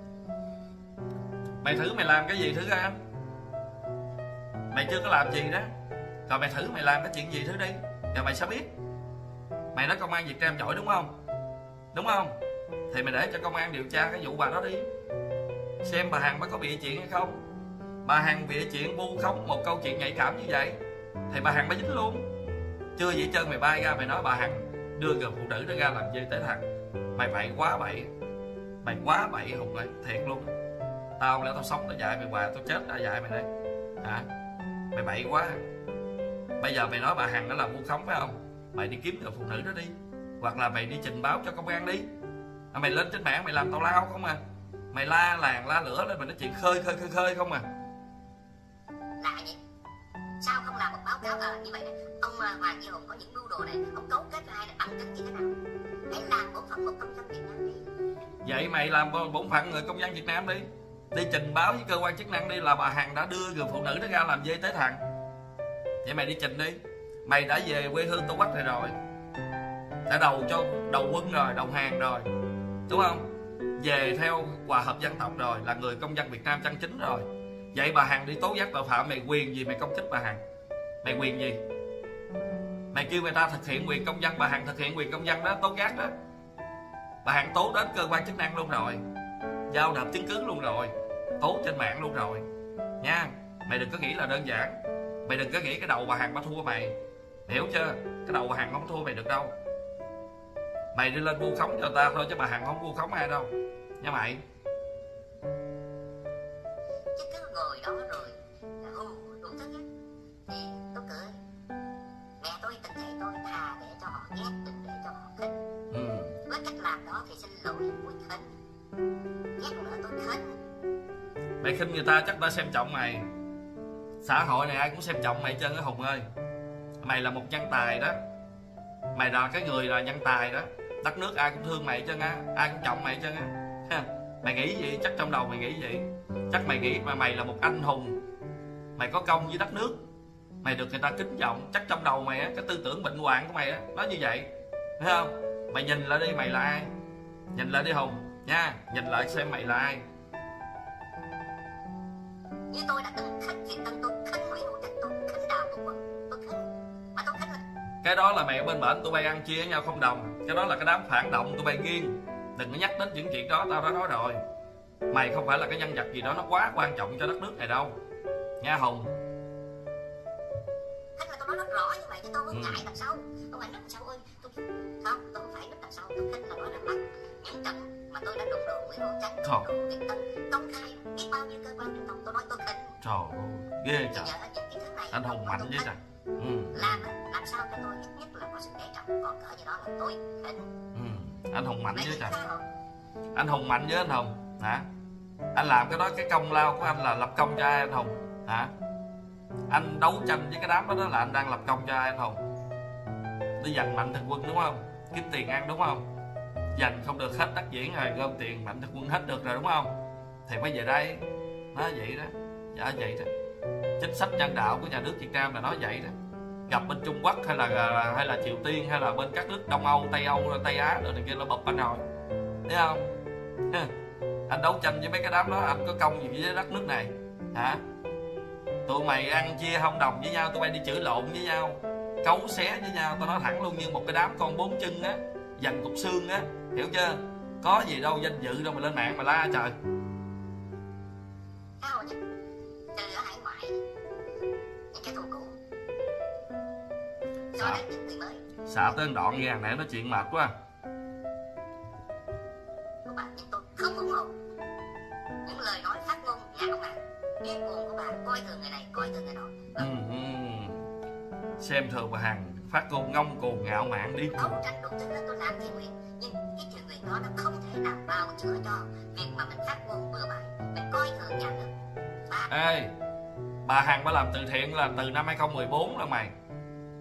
[SPEAKER 1] Mày thử mày làm cái gì thử ra, mày chưa có làm gì đó, rồi mày thử mày làm cái chuyện gì thử đi, rồi mày sẽ biết. Mày nói công an Việt Nam giỏi đúng không, đúng không, thì mày để cho công an điều tra cái vụ bà đó đi, xem bà Hằng mới có bịa chuyện hay không. Bà Hằng bịa chuyện vu khống một câu chuyện nhạy cảm như vậy thì bà Hằng mới dính luôn. Chưa vậy trơn mày bay ra mày nói bà Hằng đưa người phụ nữ đó ra làm dê tế thằng. Mày bậy quá bậy, mày quá bậy Hùng ơi, thiệt luôn. Tao lẽ tao sống tao dạy mày hoài, tao chết tao dạy mày đây hả? Mày bậy quá. Bây giờ mày nói bà Hằng đó là vu khống phải không? Mày đi kiếm người phụ nữ đó đi, hoặc là mày đi trình báo cho công an đi. À, mày lên trên mạng mày làm tào lao không à, mày la làng la lửa lên, mày nói chuyện khơi khơi khơi khơi không à.
[SPEAKER 3] Lạ vậy, sao không làm một báo cáo ờ như vậy này, ông uh, Hoàng Duy Hùng có những mưu đồ này, ông cấu kết ai này, bằng chứng như thế nào? Hãy làm bổn phận một công dân Việt Nam đi.
[SPEAKER 1] Vậy mày làm bổn phận người công dân Việt Nam đi, đi trình báo với cơ quan chức năng đi là bà Hằng đã đưa người phụ nữ đó ra làm dê tế thằng. Vậy mày đi trình đi, mày đã về quê hương tổ quốc này rồi, đã đầu cho đầu quân rồi, đầu hàng rồi, đúng không? Về theo hòa hợp dân tộc rồi, là người công dân Việt Nam chân chính rồi. Vậy bà Hằng đi tố giác tội phạm, mày quyền gì mày công kích bà Hằng? Mày quyền gì? Mày kêu người ta thực hiện quyền công dân, bà Hằng thực hiện quyền công dân đó, tố giác đó. Bà Hằng tố đến cơ quan chức năng luôn rồi, giao nộp chứng cứ luôn rồi, tố trên mạng luôn rồi nha. Mày đừng có nghĩ là đơn giản, mày đừng có nghĩ cái đầu bà Hằng bà thua mày, hiểu chưa? Cái đầu bà Hằng không thua mày được đâu. Mày đi lên vu khống cho ta thôi chứ bà Hằng không vu khống ai đâu nha mày.
[SPEAKER 3] Chứ cứ ngồi đó rồi là hù đủ thứ hết thì tôi cười. Mẹ tôi từng dạy tôi thà để cho họ ghét đừng để cho họ khinh. Ừ. Với cách làm đó thì xin lỗi tôi khinh, ghét nữa tôi khinh.
[SPEAKER 1] Mày khinh người ta chắc ta xem trọng mày. Xã hội này ai cũng xem trọng mày chân á Hùng ơi. Mày là một nhân tài đó, mày là cái người là nhân tài đó, đất nước ai cũng thương mày chân á, ai cũng trọng mày chân á. Mày nghĩ gì? Chắc trong đầu mày nghĩ gì? Chắc mày nghĩ mà mày là một anh hùng, mày có công với đất nước, mày được người ta kính trọng. Chắc trong đầu mày á, cái tư tưởng bệnh hoạn của mày á, nó như vậy, thấy không? Mày nhìn lại đi, mày là ai? Nhìn lại đi Hùng nha, nhìn lại xem mày là ai.
[SPEAKER 3] Như tôi đã từng khinh Việt Tân, tôi khinh Nguyễn Hữu Trạch, tôi khinh Đào Tùng Quân, tôi khinh, mà tôi khinh là...
[SPEAKER 1] Cái đó là mày ở bên bển tụi bay ăn chia với nhau không đồng. Cái đó là cái đám phản động tụi bay nghiêng. Đừng có nhắc đến những chuyện đó, tao đã nói rồi. Mày không phải là cái nhân vật gì đó nó quá quan trọng cho đất nước này đâu nha Hùng.
[SPEAKER 3] Khinh là tôi nói rất rõ như vậy chứ tôi không ừ. ngại đằng sau. Không phải núp đằng sau ơi, tôi không, tôi không phải núp đằng sau. Tôi khinh là nói rằng là những trận mà tôi đã đụng độ Nguyễn Hữu Trạch, đụng độ Việt Tân, công khai biết bao nhiêu cơ quan truyền thông, tôi nói tôi khinh.
[SPEAKER 1] Trời ơi, ghê trời. Anh Hùng mạnh với trời. Ừ.
[SPEAKER 3] Làm làm sao cho tôi ít nhất là có sự để trọng, còn cỡ gì đó là tôi khinh.
[SPEAKER 1] Ừ. Anh Hùng mạnh với trời. Anh Hùng mạnh với anh Hùng hả? Anh làm cái đó, cái công lao của anh là lập công cho ai anh Hùng hả? Anh đấu tranh với cái đám đó, đó là anh đang lập công cho ai anh Hùng? Đi giành Mạnh Thường Quân đúng không? Kiếm tiền ăn đúng không? Giành không được hết đất diễn rồi gom tiền Mạnh Thường Quân hết được rồi đúng không? Thì mới về đây nói vậy đó, dạ vậy đó. Chính sách nhân đạo của nhà nước Việt Nam là nói vậy đó. Gặp bên Trung Quốc hay là hay là Triều Tiên hay là bên các nước Đông Âu, Tây Âu, Tây Á rồi này kia là bập anh rồi, thấy không? Anh đấu tranh với mấy cái đám đó, anh có công gì với đất nước này hả? Tụi mày ăn chia không đồng với nhau, tụi bay đi chửi lộn với nhau, cấu xé với nhau, tao nói thẳng luôn, như một cái đám con bốn chân á, dành cục xương á, hiểu chưa? Có gì đâu danh dự đâu mà lên mạng mà la trời.
[SPEAKER 3] Sao chứ? Từ ở hải ngoại, những cái thù cũ, cho đến những người mới.
[SPEAKER 1] Xả tên đoạn nghe nãy nói chuyện mệt quá.
[SPEAKER 3] Của bà, nhưng tôi không ủng hộ những lời nói phát ngôn ngạo mạn, điên cuồng của bà, coi thường người này, coi thường người nọ. Ừ,
[SPEAKER 1] ừ. Xem thường bà Hằng phát ngôn ngông cuồng ngạo mạn điên cuồng.
[SPEAKER 3] Không tranh đủ thứ hết, tôi làm thiện nguyện, nhưng cái thiện nguyện đó nó không thể nào bào chữa cho việc mà mình phát ngôn bừa bãi, mình coi thường nhà nước. Bà...
[SPEAKER 1] Ê, bà Hằng bà làm từ thiện là từ năm hai không một bốn là mày.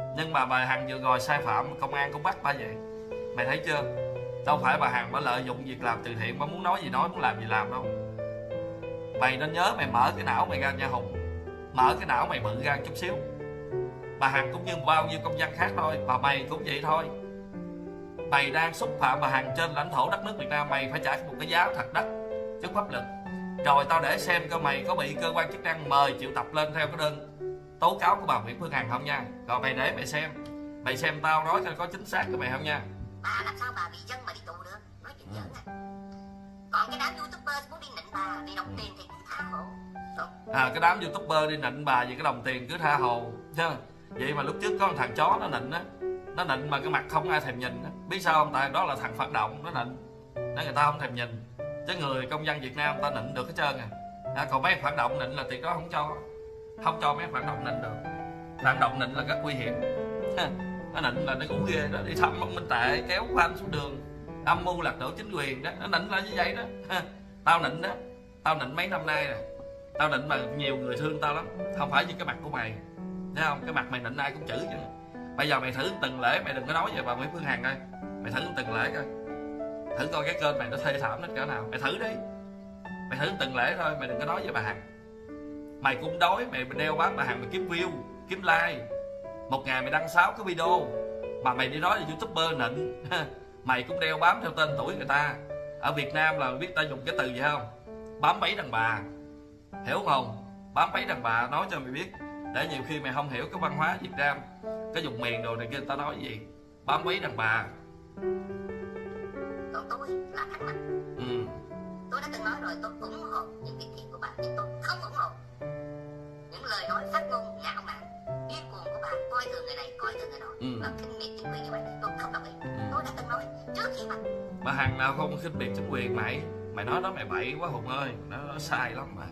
[SPEAKER 1] Nhưng mà bà Hằng vừa rồi sai phạm, công an cũng bắt bà vậy. Mày thấy chưa? Đâu phải bà Hằng bà lợi dụng việc làm từ thiện, bà muốn nói gì nói, muốn làm gì làm đâu. Mày nên nhớ mày mở cái não mày ra nha Hùng. Mở cái não mày bự ra chút xíu. Bà Hằng cũng như bao nhiêu công dân khác thôi, và mày cũng vậy thôi. Mày đang xúc phạm bà Hằng trên lãnh thổ đất nước Việt Nam, mày phải trả một cái giá thật đắt trước pháp luật. Rồi tao để xem coi mày có bị cơ quan chức năng mời triệu tập lên theo cái đơn tố cáo của bà Nguyễn Phương Hằng không nha. Rồi mày để mày xem, mày xem tao nói coi có chính xác của mày không nha.
[SPEAKER 3] Bà làm sao bà bị dân mà đi tù được, nói chuyện giỡn à. Còn cái đám youtuber muốn đi nịnh bà đi đồng tiền thì cũng tha hồ.
[SPEAKER 1] À, cái đám youtuber đi nịnh bà vì cái đồng tiền cứ tha hồ chứ. Vậy mà lúc trước có một thằng chó nó nịnh á, nó nịnh mà cái mặt không ai thèm nhìn á. Biết sao không? Tại đó là thằng phản động nó nịnh, nên người ta không thèm nhìn. Chứ người công dân Việt Nam ta nịnh được hết trơn à. À, còn mấy phản động nịnh là tuyệt đó không cho, không cho mấy phản động nịnh được. Phản động nịnh là rất nguy hiểm. Nó nịnh là nó cũng ghê đó, đi thăm ông Minh Tệ kéo Khoan xuống đường, âm mưu lật đổ chính quyền đó, nó nịnh là như vậy đó. Tao nịnh đó, tao nịnh mấy năm nay nè, tao nịnh mà nhiều người thương tao lắm, không phải như cái mặt của mày, thấy không? Cái mặt mày nịnh ai cũng chửi chứ. Bây giờ mày thử từng lễ, mày đừng có nói về bà Nguyễn Phương Hằng coi, mày thử từng lễ coi, thử coi cái kênh mày nó thê thảm đến cỡ nào, mày thử đi, mày thử từng lễ thôi, mày đừng có nói về bà Hằng. Mày cũng đói, mày đeo bám bà Hằng mày kiếm view, kiếm like, một ngày mày đăng sáu cái video, mà mày đi nói là youtuber nịnh. Mày cũng đeo bám theo tên tuổi người ta. Ở Việt Nam là biết ta dùng cái từ gì không? Bám bẫy đàn bà, hiểu không? Bám bẫy đàn bà, nói cho mày biết, để nhiều khi mày không hiểu cái văn hóa Việt Nam, cái vùng miền đồ này kia, ta nói gì bám bẫy đàn bà.
[SPEAKER 3] Còn tôi là thẳng mặt. Ừ. Tôi đã từng nói rồi, tôi ủng hộ những ý kiến của bà, nhưng tôi không ủng hộ những lời nói phát ngôn ngạo mạn điên cuồng của bà, coi thường người này coi thường người nọ, ừ. Và khinh miệt chính quyền như vậy, tôi không đồng ý. Ừ. Tôi đã từng nói trước khi mà
[SPEAKER 1] bà Hằng nào không khinh miệt chính quyền mày, mày nói đó mày bậy quá Hùng ơi, nó, nó sai lắm mà.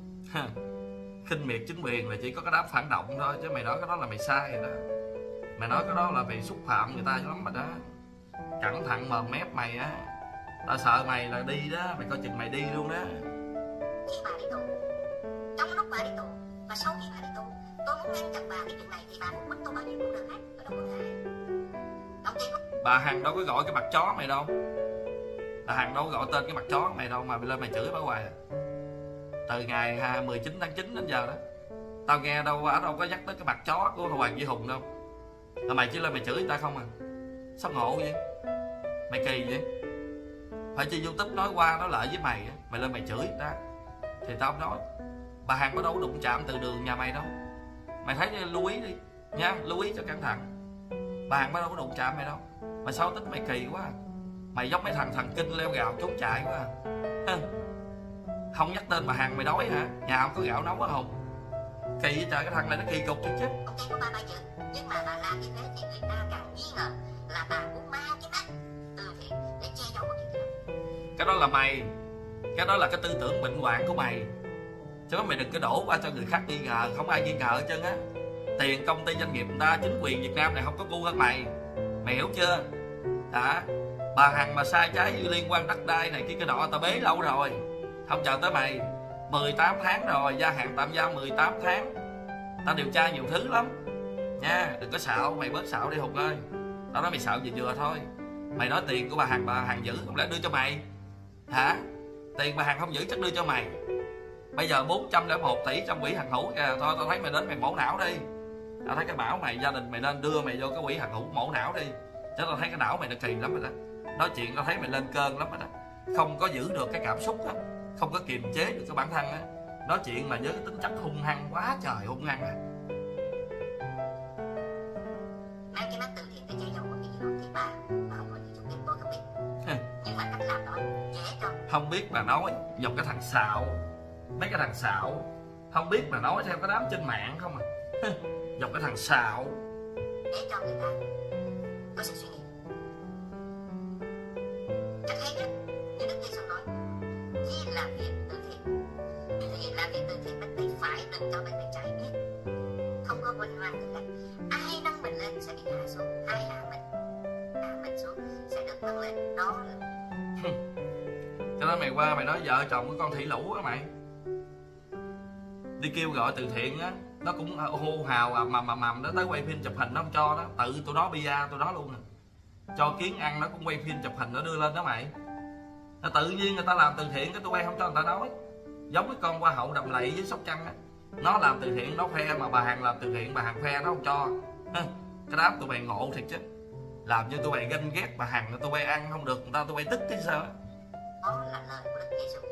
[SPEAKER 1] Khinh miệt chính quyền là chỉ có cái đám phản động thôi, chứ mày nói cái đó là mày sai rồi đó. Mày nói cái đó là mày xúc phạm người ta lắm mà đó. Cẩn thận mồm mép mày á, tao sợ mày là đi đó, mày coi chừng mày đi luôn đó.
[SPEAKER 3] Khi bà đi tù, trong lúc bà đi tù và sau khi bà đi tù, tôi muốn ngăn chặn bà cái chuyện này thì bà muốn quýnh tôi bao nhiêu cũng được hết, tôi đâu có ngại. Đồng tiền của...
[SPEAKER 1] Bà Hằng đâu có gọi cái mặt chó mày đâu, bà Hằng đâu có gọi tên cái mặt chó mày đâu mà mày lên mày chửi bà hoài. Từ ngày mười chín tháng chín đến giờ đó, tao nghe đâu ở đâu có nhắc tới cái mặt chó của Hoàng Duy Hùng đâu. Mà mày chỉ lên mày chửi người ta không à? Sao ngộ vậy? Mày kỳ vậy? Phải trên YouTube nói qua nói lại với mày, mày lên mày chửi người ta thì tao không nói. Bà Hằng có đâu có đụng chạm từ đường nhà mày đâu. Mày thấy lưu ý đi nha, lưu ý cho cẩn thận. Bà Hằng có đâu có đụng chạm mày đâu. Mà sao tính mày kỳ quá à? Mày giống mấy thằng thần kinh leo gạo trốn chạy quá à. Không nhắc tên bà Hằng mày đói hả? Nhà không có gạo nấu á Hùng? Kỳ vậy trời, cái thằng này nó kỳ cục chứ chứ.
[SPEAKER 3] Ok của bà bà chữ, nhưng mà bà làm như thế thì người ta càng nghi ngờ là bà muốn mang cái mắt từ thiện để che giấu một chuyện gì.
[SPEAKER 1] Cái đó là mày, cái đó là cái tư tưởng bệnh hoạn của mày, chứ mày đừng có đổ qua cho người khác nghi ngờ. Không ai nghi ngờ hết trơn á. Tiền công ty doanh nghiệp người ta, chính quyền Việt Nam này không có ngu hơn mày, mày hiểu chưa? Đã, bà Hằng mà sai trái như liên quan đất đai này kia cái nọ tao bế lâu rồi, không chờ tới mày. Mười tám tháng rồi, gia hạn tạm giam mười tám tháng, tao điều tra nhiều thứ lắm nha. Đừng có xạo, mày bớt xạo đi Hùng ơi. Tao nói mày xạo vừa vừa thôi. Mày nói tiền của bà Hằng, bà Hằng giữ không lẽ đưa cho mày hả? Tiền bà Hằng không giữ chắc đưa cho mày. Bây giờ bốn trăm lẻ một tỷ trong quỹ Hằng Hữu kìa. Thôi tao thấy mày đến mày mổ não đi. Tao thấy cái bảo mày, gia đình mày nên đưa mày vô cái quỹ Hằng Hữu mổ não đi, chứ tao thấy cái não mày nó kỳ lắm rồi đó. Nói chuyện tao thấy mày lên cơn lắm rồi đó, không có giữ được cái cảm xúc á, không có kiềm chế được cái bản thân á. Nói chuyện mà với cái tính chất hung hăng quá trời hung hăng à.
[SPEAKER 3] Mang cái mắt từ thiện để che giấu một cái gì đó thì bà bà không có gì chút tôi không biết. Nhưng mà cách làm đó dễ cho.
[SPEAKER 1] Không biết mà nói dòng cái thằng xạo, mấy cái thằng xạo không biết mà nói theo cái đám trên mạng không à. Dòng cái thằng xạo
[SPEAKER 3] để cho người ta có sự suy nghĩ. Chắc hay nhất như Đức Giêsu nói, khi làm việc từ thiện thì làm việc từ thiện bên tay phải, đừng cho bên tay trái biết. Không có quên ngoan tự đánh. Ai nâng mình lên sẽ bị hạ xuống, ai hạ mình hạ mình xuống sẽ được nâng lên. Đó là
[SPEAKER 1] cho nên mày qua mày nói vợ chồng của con thị lũ á mày, đi kêu gọi từ thiện á, nó cũng hô hào à, mà mà mầm nó tới quay phim chụp hình nó không cho đó, tự tụi nó bia tụi nó luôn nè, cho kiến ăn nó cũng quay phim chụp hình nó đưa lên đó mày. Nó tự nhiên người ta làm từ thiện cái tụi bay không cho người ta nói, giống cái con hoa hậu Đầm Lầy với Sóc Trăng á, nó làm từ thiện nó khoe mà bà Hằng làm từ thiện bà Hằng khoe nó không cho. Cái đám tụi bay ngộ thiệt chứ, làm như tụi bay ganh ghét bà Hằng tụi bay ăn không được người ta tụi bay tức chứ sao á.
[SPEAKER 3] Đó là lời của Đức Giêsu.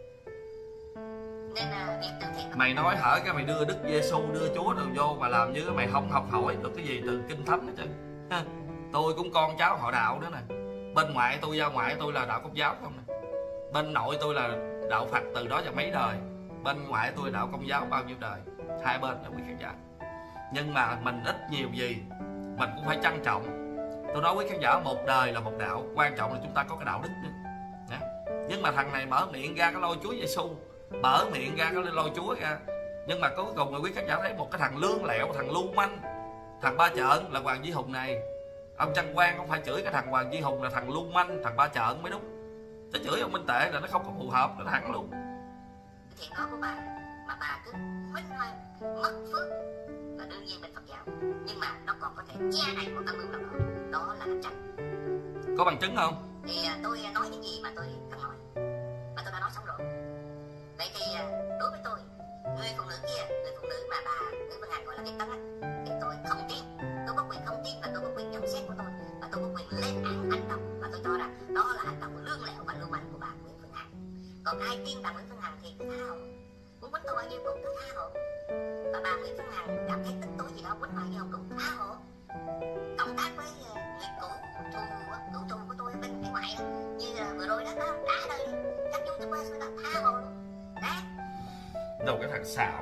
[SPEAKER 3] Nên là việc từ thiện
[SPEAKER 1] Mày nói hở cái mày đưa Đức Giêsu đưa Chúa đồ vô mà làm như mày không học hỏi được cái gì từ kinh thánh hết trơn. Tôi cũng con cháu họ đạo đó nè, bên ngoại tôi ra ngoại tôi là đạo Công giáo không nè, bên nội tôi là đạo Phật từ đó giờ mấy đời, bên ngoại tôi đạo Công giáo bao nhiêu đời, hai bên cho quý khán giả. Nhưng mà mình ít nhiều gì mình cũng phải trân trọng. Tôi nói quý khán giả, một đời là một đạo, quan trọng là chúng ta có cái đạo đức nữa. Nhưng mà thằng này mở miệng ra cái lôi Chúa Giêsu, mở miệng ra cái lôi Chúa ra, nhưng mà cuối cùng là quý khán giả thấy một cái thằng lương lẹo, thằng lưu manh, thằng ba trợn là Hoàng Duy Hùng này. Ông Trăng Quang không phải chửi cái thằng Hoàng Duy Hùng là thằng lưu manh, thằng ba trợn mới đúng. Chứ chửi ông Minh Tệ là nó không có phù hợp, nó thẳng luôn.
[SPEAKER 3] thiện đó của bà mà bà cứ huynh hoang mất phước là đương nhiên bên Phật giáo, nhưng mà nó còn có thể che đậy một âm mưu nào đó, đó là hành tránh.
[SPEAKER 1] Có bằng chứng không?
[SPEAKER 3] Thì tôi nói những gì mà tôi cần nói, mà tôi đã nói xong rồi. Vậy thì đối với tôi, người phụ nữ kia, người phụ nữ mà bà Nguyễn Phương Hằng gọi là Việt Tân á, thì tôi không tin, tôi có quyền không tin và tôi có quyền nhận xét của tôi, và tôi có quyền lên án hành động và tôi cho rằng đó là hành động lương lẹo và lưu manh của bà Nguyễn Phương Hằng. Còn ai tin bà Nguyễn Phương Hằng thì cứ tha hồ, muốn quýnh tôi bao nhiêu cũng cứ tha hồ, và bà Nguyễn Phương Hằng cảm thấy tức tôi gì đó quýnh bao nhiêu cũng tha hồ. Cộng tác với người cũ thù cũ thù của tôi bên bên ngoài như vừa rồi đó, đó đã đây các youtuber người ta tha hồ luôn đấy.
[SPEAKER 1] Đâu cái thằng xạo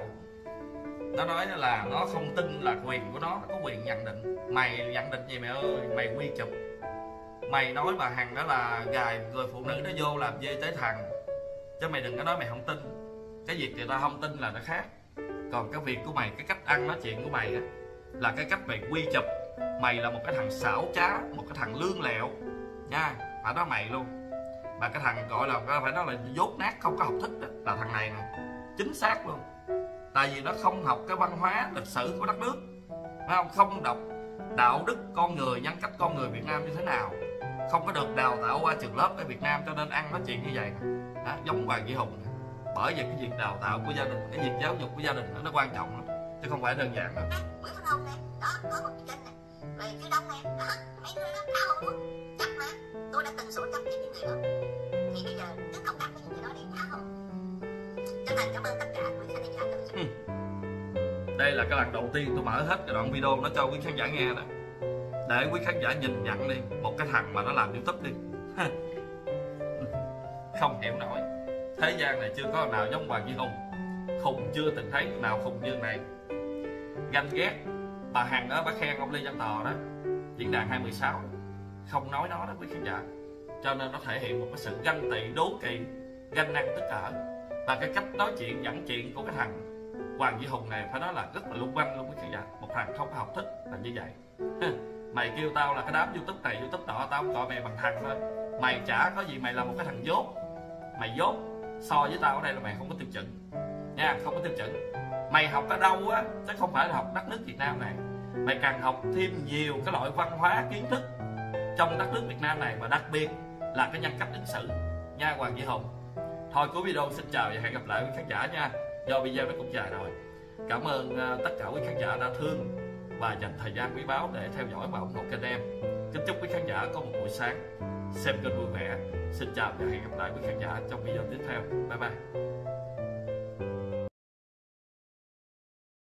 [SPEAKER 1] nó nói là nó không tin là quyền của nó, nó có quyền nhận định. Mày nhận định gì mày ơi, mày quy chụp, mày nói bà Hằng đó là gài người phụ nữ đó vô làm dê tới thằng, chứ mày đừng có nói mày không tin. Cái việc người ta không tin là nó khác, còn cái việc của mày, cái cách ăn nói chuyện của mày á, là cái cách mày quy chụp. Mày là một cái thằng xảo trá, một cái thằng lương lẹo nha, phải nói mày luôn. Mà cái thằng gọi là phải nói là dốt nát không có học thức đó, là thằng này nè, chính xác luôn. Tại vì nó không học cái văn hóa lịch sử của đất nước, phải không? Không đọc đạo đức con người, nhân cách con người Việt Nam như thế nào, không có được đào tạo qua trường lớp ở Việt Nam, cho nên ăn nói chuyện như vậy đó, giống Hoàng Duy Hùng. Bởi vì cái việc đào tạo của gia đình, cái việc giáo dục của gia đình nó quan trọng lắm, chứ không phải đơn giản đâu.
[SPEAKER 3] Nguyễn Phương Hồng này, đó, có một cái kênh này, rồi phía đông này, đó, mấy người đó tha hồ luôn, chắc mà, tôi đã từng sổ chấp với những người đó, thì bây giờ cứ cộng tác với những người đó đi, tha hồ. Chân thành cảm ơn tất cả quý khán giả theo dõi.
[SPEAKER 1] Đây là cái lần đầu tiên tôi mở hết cái đoạn video nó cho quý khán giả nghe đó, để quý khán giả nhìn nhận đi, một cái thằng mà nó làm YouTube đi. Không hiểu nổi, thế gian này chưa có nào giống Hoàng Duy Hùng, khùng chưa từng thấy nào khùng như này. Ganh ghét bà Hằng đó, bà khen ông Lê Văn Tò đó, diễn đàn hai mươi sáu, không nói nó đó quý khán giả, cho nên nó thể hiện một cái sự ganh tị, đố kỵ, ganh ăn tức cỡ. Và cái cách nói chuyện dẫn chuyện của cái thằng Hoàng Duy Hùng này phải nói là rất là lung quanh luôn quý khán giả. Một thằng không có học thức là như vậy. Mày kêu tao là cái đám YouTube này YouTube nọ, tao không gọi mày bằng thằng thôi. Mày chả có gì, mày là một cái thằng dốt. Mày dốt so với tao ở đây là mày không có tiêu chuẩn nha, không có tiêu chuẩn. Mày học ở đâu á, chứ không phải là học đất nước Việt Nam này. Mày cần học thêm nhiều cái loại văn hóa kiến thức trong đất nước Việt Nam này, và đặc biệt là cái nhân cách ứng xử nha Hoàng Duy Hùng. Thôi cuối video xin chào và hẹn gặp lại quý khán giả nha, do video nó cũng dài rồi. Cảm ơn uh, tất cả quý khán giả đã thương và dành thời gian quý báu để theo dõi và ủng hộ kênh em. Kính chúc quý khán giả có một buổi sáng xem kênh vui vẻ. Xin chào và hẹn gặp lại quý khán giả trong video tiếp theo. Bye bye.